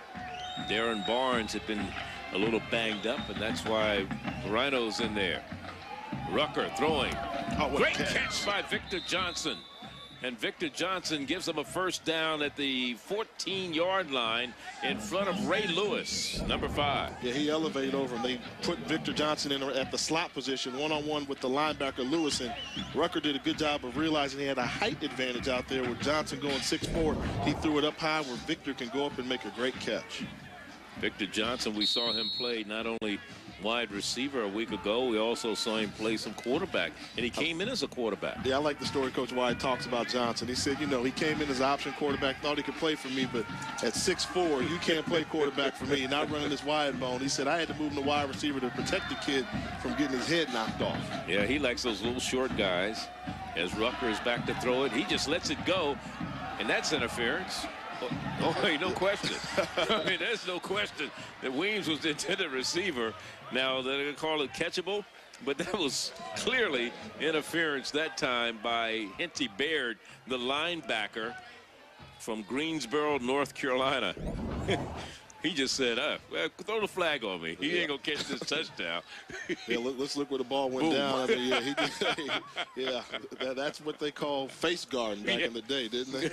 Darren Barnes had been a little banged up, and that's why Verino's in there. Rucker throwing. Great catch by Victor Johnson. And Victor Johnson gives them a first down at the 14-yard line in front of Ray Lewis, number 5. Yeah, he elevated over him. They put Victor Johnson in at the slot position, one-on-one with the linebacker Lewis, and Rucker did a good job of realizing he had a height advantage out there with Johnson going 6'4". He threw it up high where Victor can go up and make a great catch. Victor Johnson, we saw him play not only wide receiver a week ago, we also saw him play some quarterback, and he came in as a quarterback. Yeah, I like the story Coach White talks about Johnson. He said, you know, he came in as option quarterback, thought he could play for me, but at 6'4", you can't play quarterback for me, not running this wide bone. He said, I had to move him to wide receiver to protect the kid from getting his head knocked off. Yeah, he likes those little short guys. As Rucker is back to throw it, he just lets it go, and that's interference. Oh, hey, no question. I mean, there's no question that Weems was the intended receiver. Now, they're going to call it catchable, but that was clearly interference that time by Henty Baird, the linebacker from Greensboro, North Carolina. He just said, well, throw the flag on me. He ain't going to catch this touchdown. Yeah, let's look where the ball went down. I mean, yeah, that's what they call face guarding back in the day, didn't they?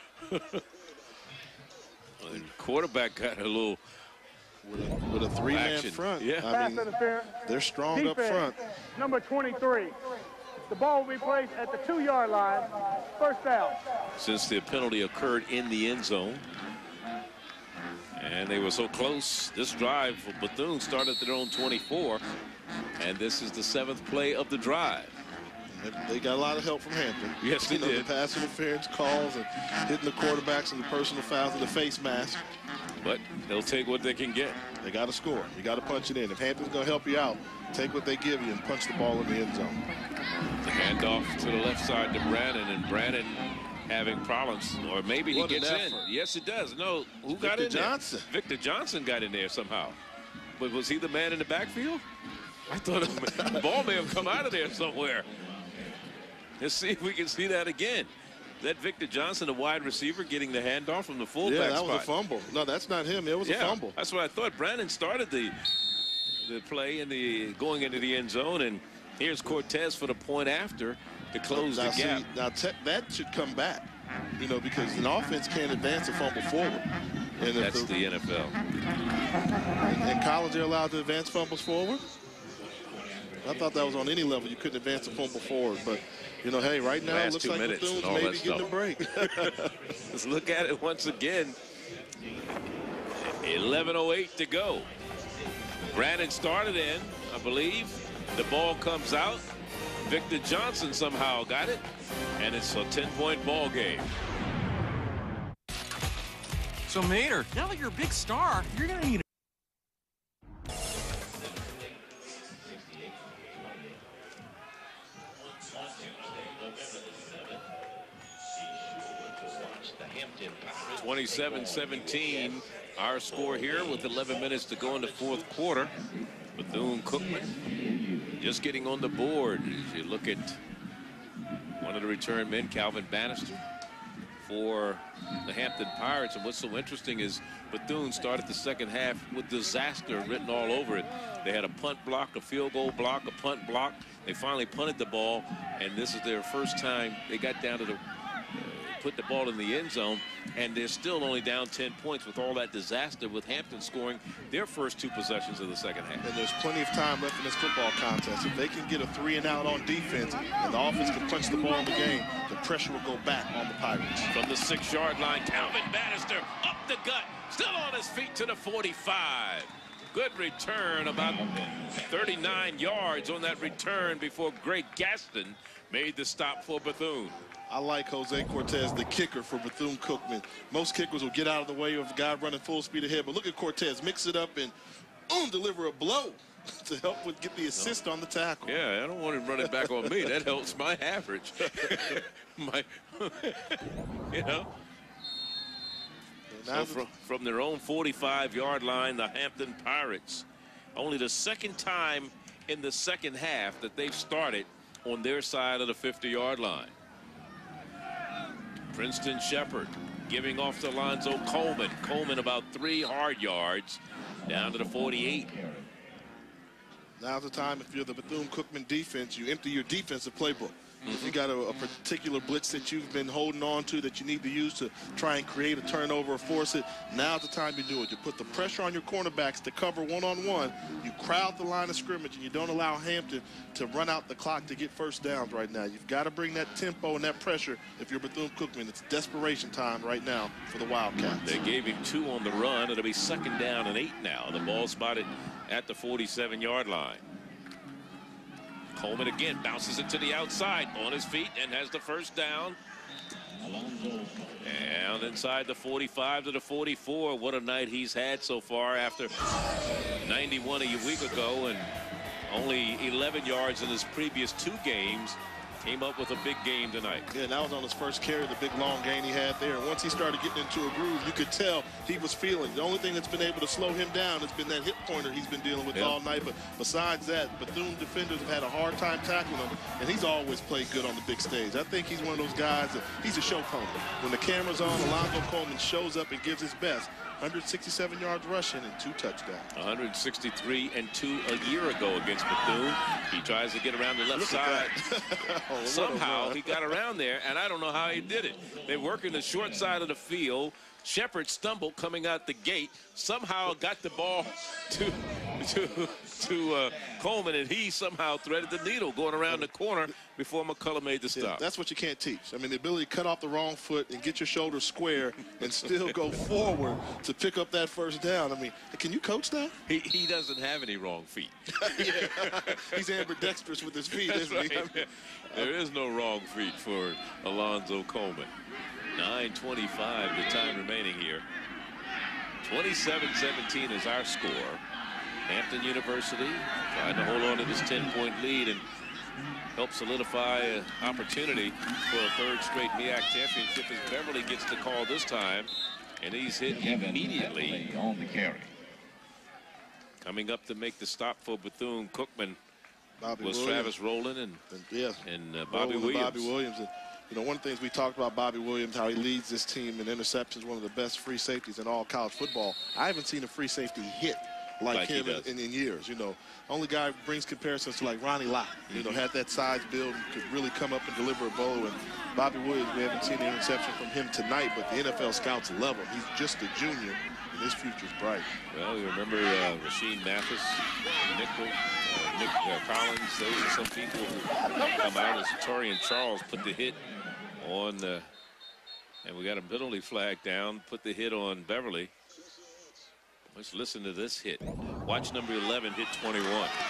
The quarterback got a little with a 3-man front. Yeah, I mean, they're strong defense, up front. Number 23. The ball will be placed at the 2-yard line. First down. Since the penalty occurred in the end zone, and they were so close, this drive for Bethune started at their own 24, and this is the 7th play of the drive. They got a lot of help from Hampton. Yes, they did. The pass interference calls and hitting the quarterbacks and the personal fouls and the face mask. But they'll take what they can get. They got to score. You got to punch it in. If Hampton's going to help you out, take what they give you and punch the ball in the end zone. The handoff to the left side to Brannon, and Brannon having problems, or maybe he gets in. Yes, it does. No, who got in there? Victor Johnson. Victor Johnson got in there somehow. But was he the man in the backfield? I thought the ball may have come out of there somewhere. Let's see if we can see that again. That Victor Johnson, a wide receiver, getting the handoff from the fullback spot. Yeah, that was a fumble. No, that's not him. It was a fumble. That's what I thought. Brandon started the play in the going into the end zone, and here's Cortez for the point after to close the gap. See, that should come back, you know, because an offense can't advance a fumble forward. And that's the NFL. In college, they're allowed to advance fumbles forward. I thought that was on any level. You couldn't advance a fumble forward, but. You know, hey, right now it looks like Bethune's maybe getting a break. Let's look at it once again. 11:08 to go. Brandon started in, I believe. The ball comes out. Victor Johnson somehow got it, and it's a 10-point ball game. So, Mater, now that you're a big star, you're going to need 27-17, our score here with 11 minutes to go in the fourth quarter. Bethune Cookman just getting on the board. As you look at one of the return men, Calvin Bannister, for the Hampton Pirates. And what's so interesting is Bethune started the second half with disaster written all over it. They had a punt block, a field goal block, a punt block. They finally punted the ball, and this is their first time they got down to the put the ball in the end zone, and they're still only down 10 points with all that disaster, with Hampton scoring their first 2 possessions of the second half. And there's plenty of time left in this football contest. If they can get a 3-and-out on defense and the offense can punch the ball in the game, the pressure will go back on the Pirates. From the 6-yard line, Calvin Bannister up the gut, still on his feet to the 45. Good return, about 39 yards on that return before Greg Gaston made the stop for Bethune. I like Jose Cortez, the kicker for Bethune-Cookman. Most kickers will get out of the way of a guy running full speed ahead, but look at Cortez, mix it up and deliver a blow to help with get the assist on the tackle. Yeah, I don't want him running back on me. That helps my average. You know. So from their own 45-yard line, the Hampton Pirates, only the second time in the second half that they've started on their side of the 50-yard line. Princeton Shepard giving off to Alonzo Coleman. Coleman about 3 hard yards down to the 48. Now's the time, if you're the Bethune-Cookman defense, you empty your defensive playbook. If you got a particular blitz that you've been holding on to that you need to use to try and create a turnover or force it, now's the time you do it. You put the pressure on your cornerbacks to cover one-on-one. You crowd the line of scrimmage, and you don't allow Hampton to run out the clock to get first downs right now. You've got to bring that tempo and that pressure if you're Bethune-Cookman. It's desperation time right now for the Wildcats. They gave him 2 on the run. It'll be 2nd down and 8 now. The ball spotted at the 47-yard line. Coleman again bounces it to the outside on his feet and has the first down. And inside the 45 to the 44. What a night he's had so far after 91 a week ago and only 11 yards in his previous 2 games. Came up with a big game tonight. Yeah, and that was on his first carry, the big long gain he had there. And once he started getting into a groove, you could tell he was feeling. The only thing that's been able to slow him down has been that hip pointer he's been dealing with all night. But besides that, Bethune defenders have had a hard time tackling him, and he's always played good on the big stage. I think he's one of those guys that he's a show pony. When the camera's on, Alonzo Coleman shows up and gives his best. 167 yards rushing and 2 touchdowns. 163 and 2 a year ago against Bethune. He tries to get around the left side. Somehow he got around there, and I don't know how he did it. They work in the short side of the field. Shepard stumbled coming out the gate. Somehow got the ball to Coleman, and he somehow threaded the needle going around the corner before McCullough made the stop. Yeah, that's what you can't teach. I mean, the ability to cut off the wrong foot and get your shoulder square and still go forward to pick up that first down. I mean, can you coach that? He doesn't have any wrong feet. He's ambidextrous with his feet, isn't right. he? I mean, there is no wrong feet for Alonzo Coleman. 9:25 the time remaining here. 27-17 is our score. Hampton University trying to hold on to this 10-point lead and help solidify an opportunity for a 3rd straight MEAC championship as Beverly gets the call this time, and he's hit immediately on the carry. Coming up to make the stop for Bethune-Cookman was Williams. Travis Rowland and Bobby Williams. Bobby Williams. And, you know, one of the things we talked about Bobby Williams, how he leads this team in interceptions, one of the best free safeties in all college football. I haven't seen a free safety hit like him in years. You know, only guy who brings comparisons to like Ronnie Lott. You know, had that size build and could really come up and deliver a blow. And Bobby Williams, we haven't seen an interception from him tonight, but the NFL scouts love him. He's just a junior, and his future's bright. Well, you remember Rasheed Mathis, Nick Collins. Those are some people who come out as Torian Charles put the hit on, and we got a penalty flag down, put the hit on Beverly. Let's listen to this hit. Watch number 11 hit 21.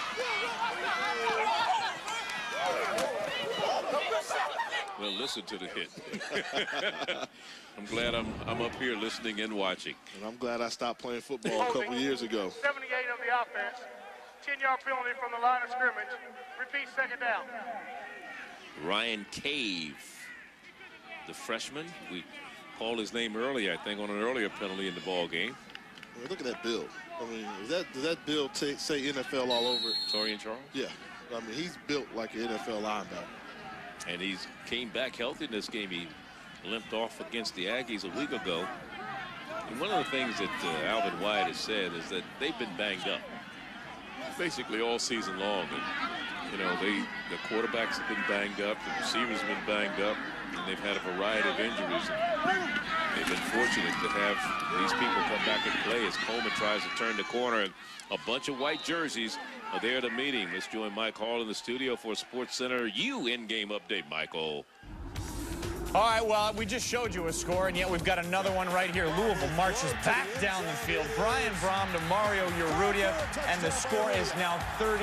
Well, listen to the hit. I'm glad I'm up here listening and watching. And I'm glad I stopped playing football a couple years ago. 78 of the offense. 10-yard penalty from the line of scrimmage. Repeat, 2nd down. Ryan Cave, the freshman. We called his name earlier, I think, on an earlier penalty in the ball game. I mean, look at that build. I mean, does that build say NFL all over it? Torian Charles? Yeah. I mean, he's built like an NFL linebacker. And he's came back healthy in this game. He limped off against the Aggies a week ago. And one of the things that Alvin White has said is that they've been banged up basically all season long. And, you know, the quarterbacks have been banged up, the receivers have been banged up, and they've had a variety of injuries. And they've been fortunate to have these people come back and play as Coleman tries to turn the corner. And a bunch of white jerseys are there at the meeting. Let's join Mike Hall in the studio for a Sports Center in-game update, Michael. All right, well, we just showed you a score, and yet we've got another one right here. Louisville marches back down the field. Brian Brom to Mario Urrutia, and the score is now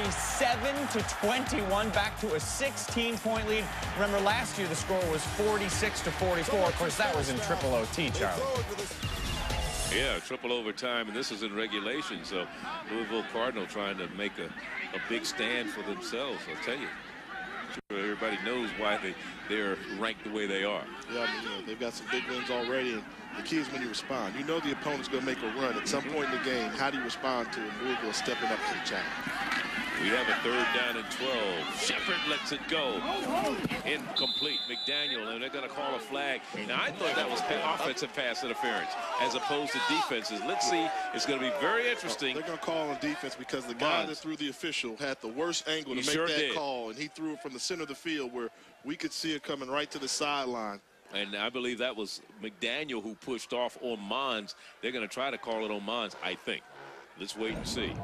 37-21, back to a 16-point lead. Remember, last year the score was 46-44. Of course, that was in triple OT, Charlie. Yeah, triple overtime, and this is in regulation. So Louisville Cardinal trying to make a big stand for themselves, I'll tell you. Sure everybody knows why they're ranked the way they are. Yeah, I mean, you know, they've got some big wins already, and the key is when you respond. You know the opponent's going to make a run at some point in the game. How do you respond to it? Louisville stepping up to the challenge. We have a 3rd down and 12. Shepard lets it go. Incomplete. McDaniel, and they're going to call a flag. Now, I thought that was offensive pass interference as opposed to defenses. Let's see. It's going to be very interesting. They're going to call on defense because the guy that threw the official had the worst angle to make that call, and he threw it from the center of the field where we could see it coming right to the sideline. And I believe that was McDaniel who pushed off on Mons. They're going to try to call it on Mons, I think. Let's wait and see.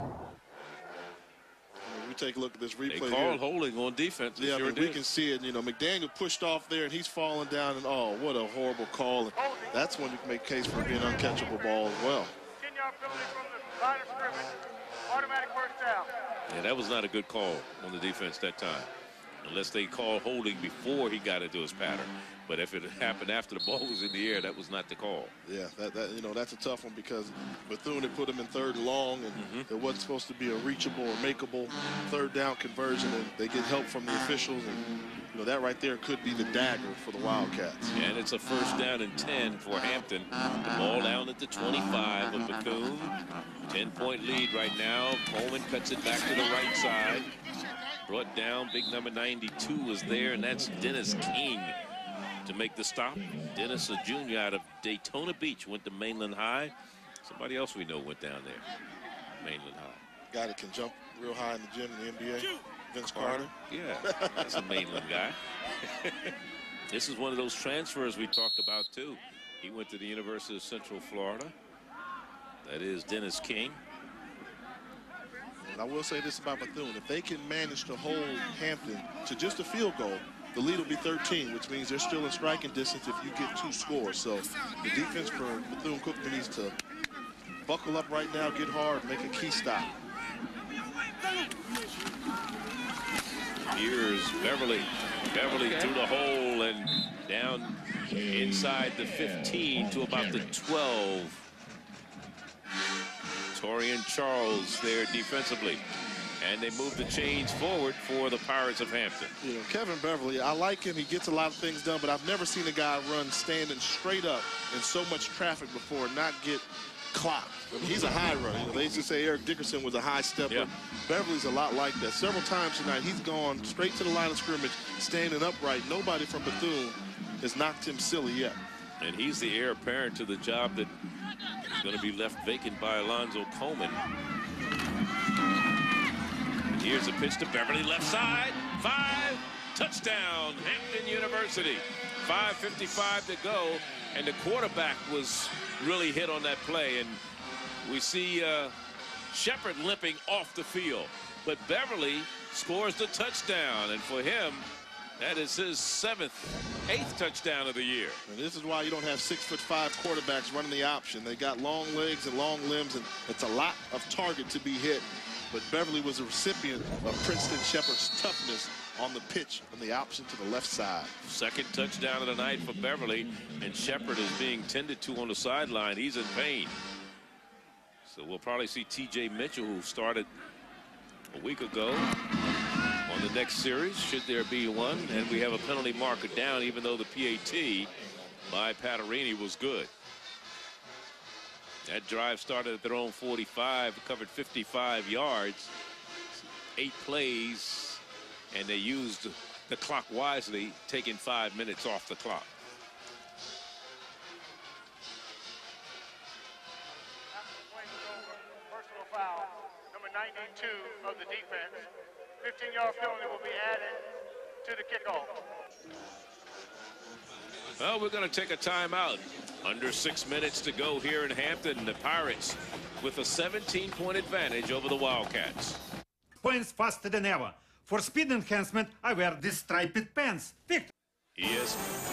We take a look at this replay. They called holding on defense. Yeah, sure we can see it. You know, McDaniel pushed off there, and he's falling down, and oh, what a horrible call. And that's when you can make a case for being an uncatchable ball as well. 10-yard penalty from the line of scrimmage. Automatic first down. Yeah, that was not a good call on the defense that time, unless they called holding before he got into his pattern. But if it happened after the ball was in the air, that was not the call. Yeah, you know, that's a tough one because Bethune had put him in 3rd and long, and it wasn't supposed to be a reachable or makeable 3rd down conversion, and they get help from the officials, and you know that right there could be the dagger for the Wildcats. And it's a 1st down and 10 for Hampton. The ball down at the 25 of Bethune. 10-point lead right now. Coleman cuts it back to the right side. Brought down. Big number 92 is there, and that's Dennis King to make the stop. Dennis, a junior out of Daytona Beach, went to Mainland High. Somebody else we know went down there. Mainland High. Guy that can jump real high in the gym in the NBA. Vince Carter. Yeah, that's a Mainland guy. This is one of those transfers we talked about, too. He went to the University of Central Florida. That is Dennis King. And I will say this about Bethune. If they can manage to hold Hampton to just a field goal, the lead will be 13, which means they're still in striking distance if you get 2 scores. So the defense for Bethune Cookman needs to buckle up right now, get hard, make a key stop. Here's Beverly. Beverly through the hole and down inside the 15 to about the 12. Torian Charles there defensively. And they move the chains forward for the Pirates of Hampton. You know, Kevin Beverly, I like him. He gets a lot of things done, but I've never seen a guy run standing straight up in so much traffic before and not get clocked. I mean, he's a high runner. You know, they used to say Eric Dickerson was a high stepper. Yeah. Beverly's a lot like that. Several times tonight, he's gone straight to the line of scrimmage, standing upright. Nobody from Bethune has knocked him silly yet. And he's the heir apparent to the job that is going to be left vacant by Alonzo Coleman. And here's a pitch to Beverly, left side, 5, touchdown, Hampton University. 5:55 to go, and the quarterback was really hit on that play. And we see Shepard limping off the field, but Beverly scores the touchdown, and for him, that is his 8th touchdown of the year. And this is why you don't have 6'5" quarterbacks running the option. They got long legs and long limbs, and it's a lot of target to be hit. But Beverly was a recipient of Princeton Shepard's toughness on the pitch on the option to the left side. 2nd touchdown of the night for Beverly, and Shepard is being tended to on the sideline. He's in pain. So we'll probably see T.J. Mitchell, who started a week ago, on the next series, should there be one. And we have a penalty marker down, even though the PAT by Patarini was good. That drive started at their own 45, covered 55 yards, 8 plays, and they used the clock wisely, taking 5 minutes off the clock. Personal foul, number 92 of the defense. 15-yard penalty will be added to the kickoff. Well, we're going to take a timeout. Under 6 minutes to go here in Hampton. The Pirates with a 17-point advantage over the Wildcats. Points faster than ever. For speed enhancement, I wear these striped pants. Victor. Yes.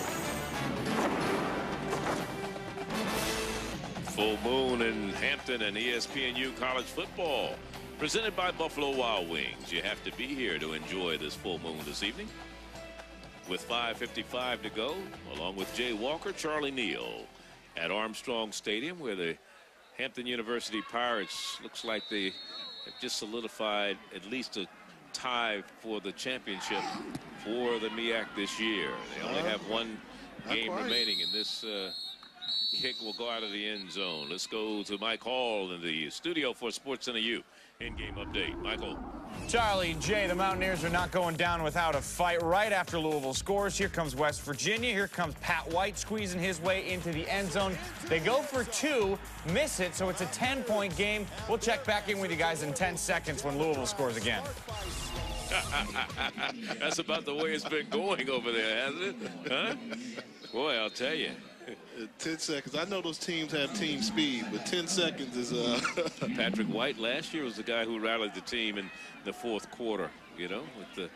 Full moon in Hampton and ESPNU college football. Presented by Buffalo Wild Wings. You have to be here to enjoy this full moon this evening. With 5:55 to go, along with Jay Walker, Charlie Neal at Armstrong Stadium, where the Hampton University Pirates looks like they have just solidified at least a tie for the championship for the MEAC this year. They only have one game remaining, and this kick will go out of the end zone. Let's go to Mike Hall in the studio for Sports Center U in-game update. Michael. Charlie, Jay, the Mountaineers are not going down without a fight. Right after Louisville scores, here comes West Virginia. Here comes Pat White squeezing his way into the end zone. They go for 2, miss it, so it's a 10-point game. We'll check back in with you guys in 10 seconds when Louisville scores again. That's about the way it's been going over there, hasn't it? Huh? Boy, I'll tell you. 10 seconds. I know those teams have team speed, but 10 seconds is Patrick White last year was the guy who rallied the team in the 4th quarter, you know, with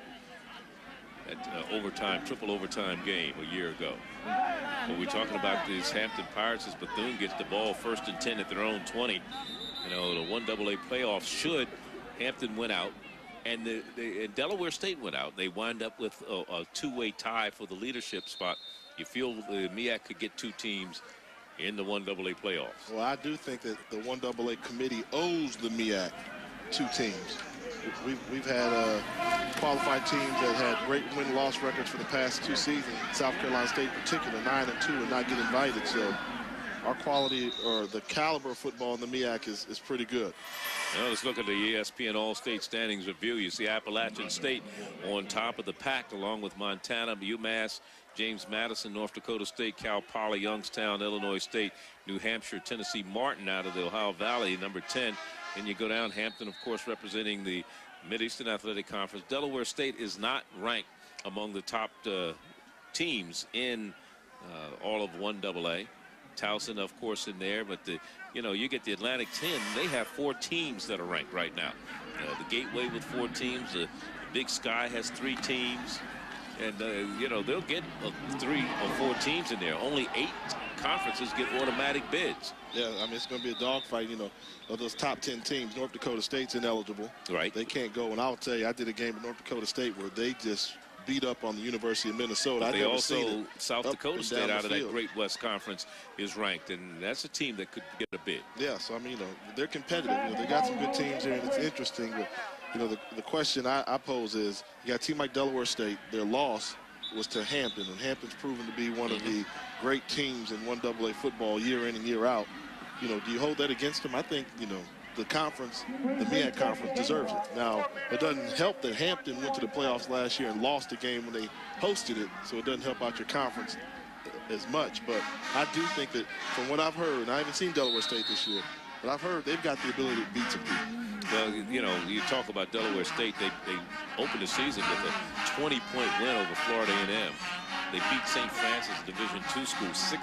that overtime, triple overtime game a year ago. But we're talking about these Hampton Pirates as Bethune gets the ball 1st and 10 at their own 20. You know, the 1AA playoffs should Hampton win out and and Delaware State went out. They wind up with a 2-way tie for the leadership spot. You feel the MEAC could get 2 teams in the 1AA playoffs? Well, I do think that the 1AA committee owes the MEAC 2 teams. We've had qualified teams that had great win-loss records for the past 2 seasons. South Carolina State in particular, 9-2, and not get invited. So our quality or the caliber of football in the MEAC is pretty good. Well, let's look at the ESPN All-State Standings Review. You see Appalachian State on top of the pack, along with Montana, UMass, James Madison, North Dakota State, Cal Poly, Youngstown, Illinois State, New Hampshire, Tennessee Martin out of the Ohio Valley, number 10. And you go down Hampton, of course, representing the Mid-Eastern Athletic Conference. Delaware State is not ranked among the top teams in all of 1AA. Towson, of course, in there, but you get the Atlantic 10. They have 4 teams that are ranked right now. The Gateway with 4 teams. The Big Sky has 3 teams. And, they'll get 3 or 4 teams in there. Only 8 conferences get automatic bids. Yeah, I mean, it's going to be a dogfight, of those top 10 teams. North Dakota State's ineligible. Right. They can't go. And I'll tell you, I did a game at North Dakota State where they just beat up on the University of Minnesota. But they also, South Dakota State out of that Great West Conference is ranked, and that's a team that could get a bid. Yeah, so, I mean, they're competitive. They got some good teams there, and it's interesting. But, the question I pose is, you got a team like Delaware State. Their loss was to Hampton, and Hampton's proven to be one of the great teams in 1AA football year in and year out. Do you hold that against them? I think, the conference, the MEAC conference, deserves it. Now, it doesn't help that Hampton went to the playoffs last year and lost a game when they hosted it, so it doesn't help out your conference as much. But I do think that from what I've heard, and I haven't seen Delaware State this year, but I've heard they've got the ability to beat some people. Well, you talk about Delaware State. They opened the season with a 20-point win over Florida A&M. They beat St. Francis Division II school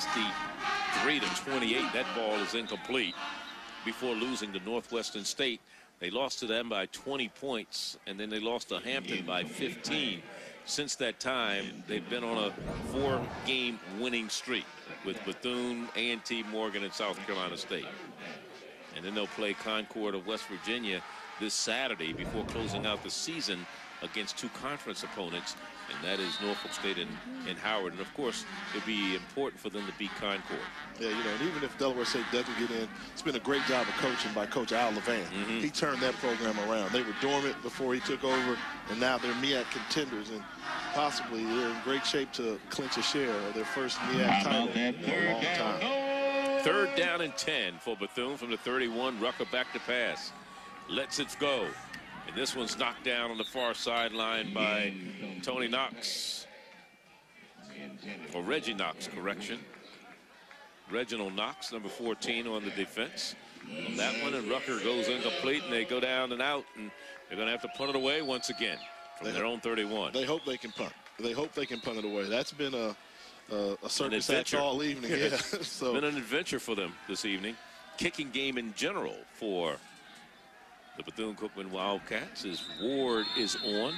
63-28. That ball is incomplete before losing to Northwestern State. They lost to them by 20 points, and then they lost to Hampton by 15. Since that time, they've been on a 4-game winning streak with Bethune, A&T, Morgan, and South Carolina State. And then they'll play Concord of West Virginia this Saturday before closing out the season against 2 conference opponents, and that is Norfolk State and Howard. And, of course, it'll be important for them to beat Concord. Yeah, and even if Delaware State doesn't get in, it's been a great job of coaching by Coach Al Levan. He turned that program around. They were dormant before he took over, and now they're MEAC contenders. And possibly they're in great shape to clinch a share of their first MEAC title in a long time. 3rd down and 10 for Bethune from the 31. Rucker back to pass. Lets it go. And this one's knocked down on the far sideline by Tony Knox. Or Reggie Knox, correction. Reginald Knox, number 14 on the defense. On that one, and Rucker goes incomplete, and they go down and out, and they're going to have to punt it away once again from their own 31. They hope they can punt. They hope they can punt it away. That's been a circus act all evening. Yeah. So been an adventure for them this evening. Kicking game in general for the Bethune-Cookman Wildcats as Ward is on.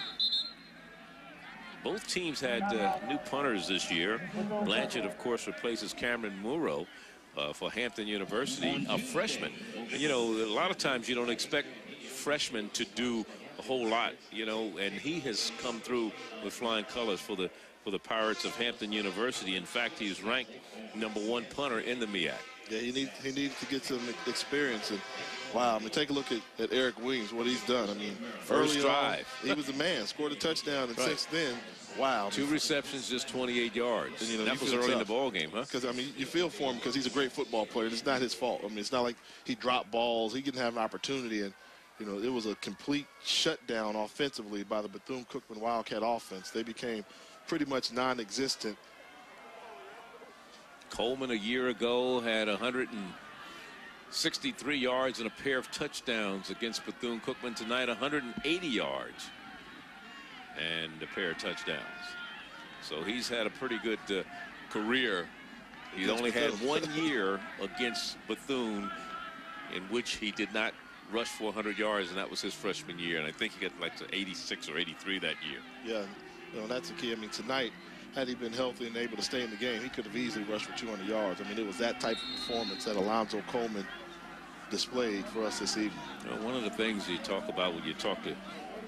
Both teams had new punters this year. Blanchard, of course, replaces Cameron Muro for Hampton University, a freshman. And, you know, a lot of times you don't expect freshmen to do a whole lot, you know, and he has come through with flying colors for the Pirates of Hampton University. In fact, he's ranked #1 punter in the MEAC. Yeah, he needs to get some experience. And wow, I mean, take a look at Eric Williams, what he's done. I mean, first drive, he was the man, scored a touchdown, and since then, wow. 2 receptions, just 28 yards. And, you know, that was early in the ball game, huh? Because, I mean, you feel for him because he's a great football player. It's not his fault. I mean, it's not like he dropped balls. He didn't have an opportunity. And, you know, it was a complete shutdown offensively by the Bethune-Cookman Wildcat offense. They became pretty much non-existent. Coleman a year ago had 163 yards and a pair of touchdowns against Bethune-Cookman. Tonight, 180 yards and a pair of touchdowns. So he's had a pretty good career. He's only had 1 year against Bethune in which he did not rush for 100 yards, and that was his freshman year. And I think he got like to 86 or 83 that year. Yeah, you know, that's the key. I mean, tonight, had he been healthy and able to stay in the game, he could have easily rushed for 200 yards. I mean, it was that type of performance that Alonzo Coleman displayed for us this evening. You know, one of the things you talk about when you talk to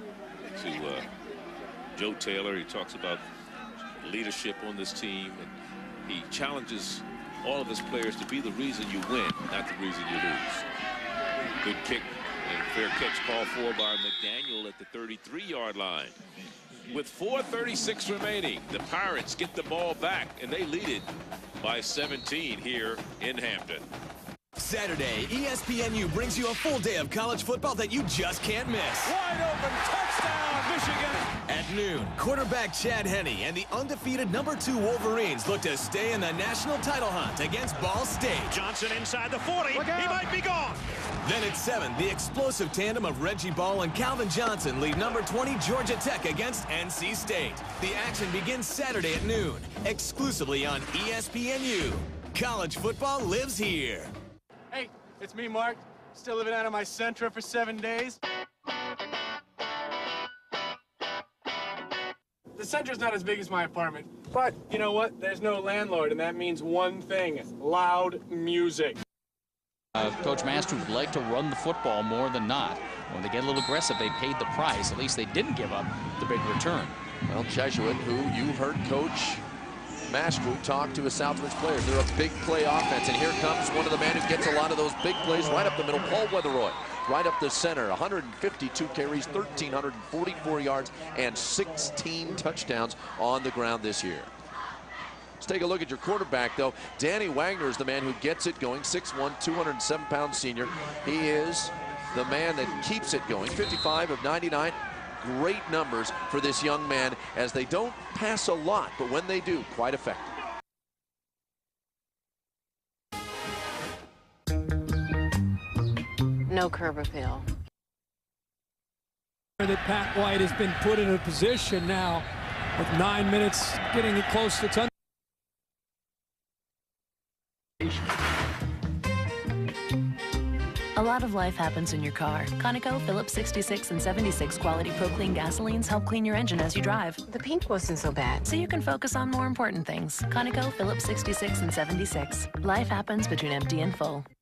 Joe Taylor, he talks about leadership on this team, and he challenges all of his players to be the reason you win, not the reason you lose. Good kick and fair catch called for by McDaniel at the 33-yard line. With 4:36 remaining, the Pirates get the ball back, and they lead it by 17 here in Hampton. Saturday, ESPNU brings you a full day of college football that you just can't miss. Wide open, touchdown, Michigan! At noon, quarterback Chad Henne and the undefeated #2 Wolverines look to stay in the national title hunt against Ball State. Johnson inside the 40, he might be gone! Then at 7, the explosive tandem of Reggie Ball and Calvin Johnson lead #20 Georgia Tech against NC State. The action begins Saturday at noon, exclusively on ESPNU. College football lives here. Hey, it's me, Mark. Still living out of my Sentra for 7 days. The Sentra's not as big as my apartment, but you know what? There's no landlord, and that means one thing: loud music. Coach Master would like to run the football more than not. When they get a little aggressive, they paid the price. At least they didn't give up the big return. Well, Jesuit, who you've heard Coach Master talk to his Southridge players. They're a big play offense, and here comes one of the men who gets a lot of those big plays right up the middle, Paul Weatheroy. Right up the center, 152 carries, 1,344 yards, and 16 touchdowns on the ground this year. Let's take a look at your quarterback, though. Danny Wagner is the man who gets it going, 6'1", 207-pound senior. He is the man that keeps it going, 55 of 99. Great numbers for this young man, as they don't pass a lot, but when they do, quite effective. No curb appeal. That Pat White has been put in a position now with 9 minutes, getting it close to 10. A lot of life happens in your car. Conoco, Phillips 66 and 76 quality Pro Clean gasolines help clean your engine as you drive. The paint wasn't so bad. So you can focus on more important things. Conoco, Phillips 66 and 76. Life happens between empty and full.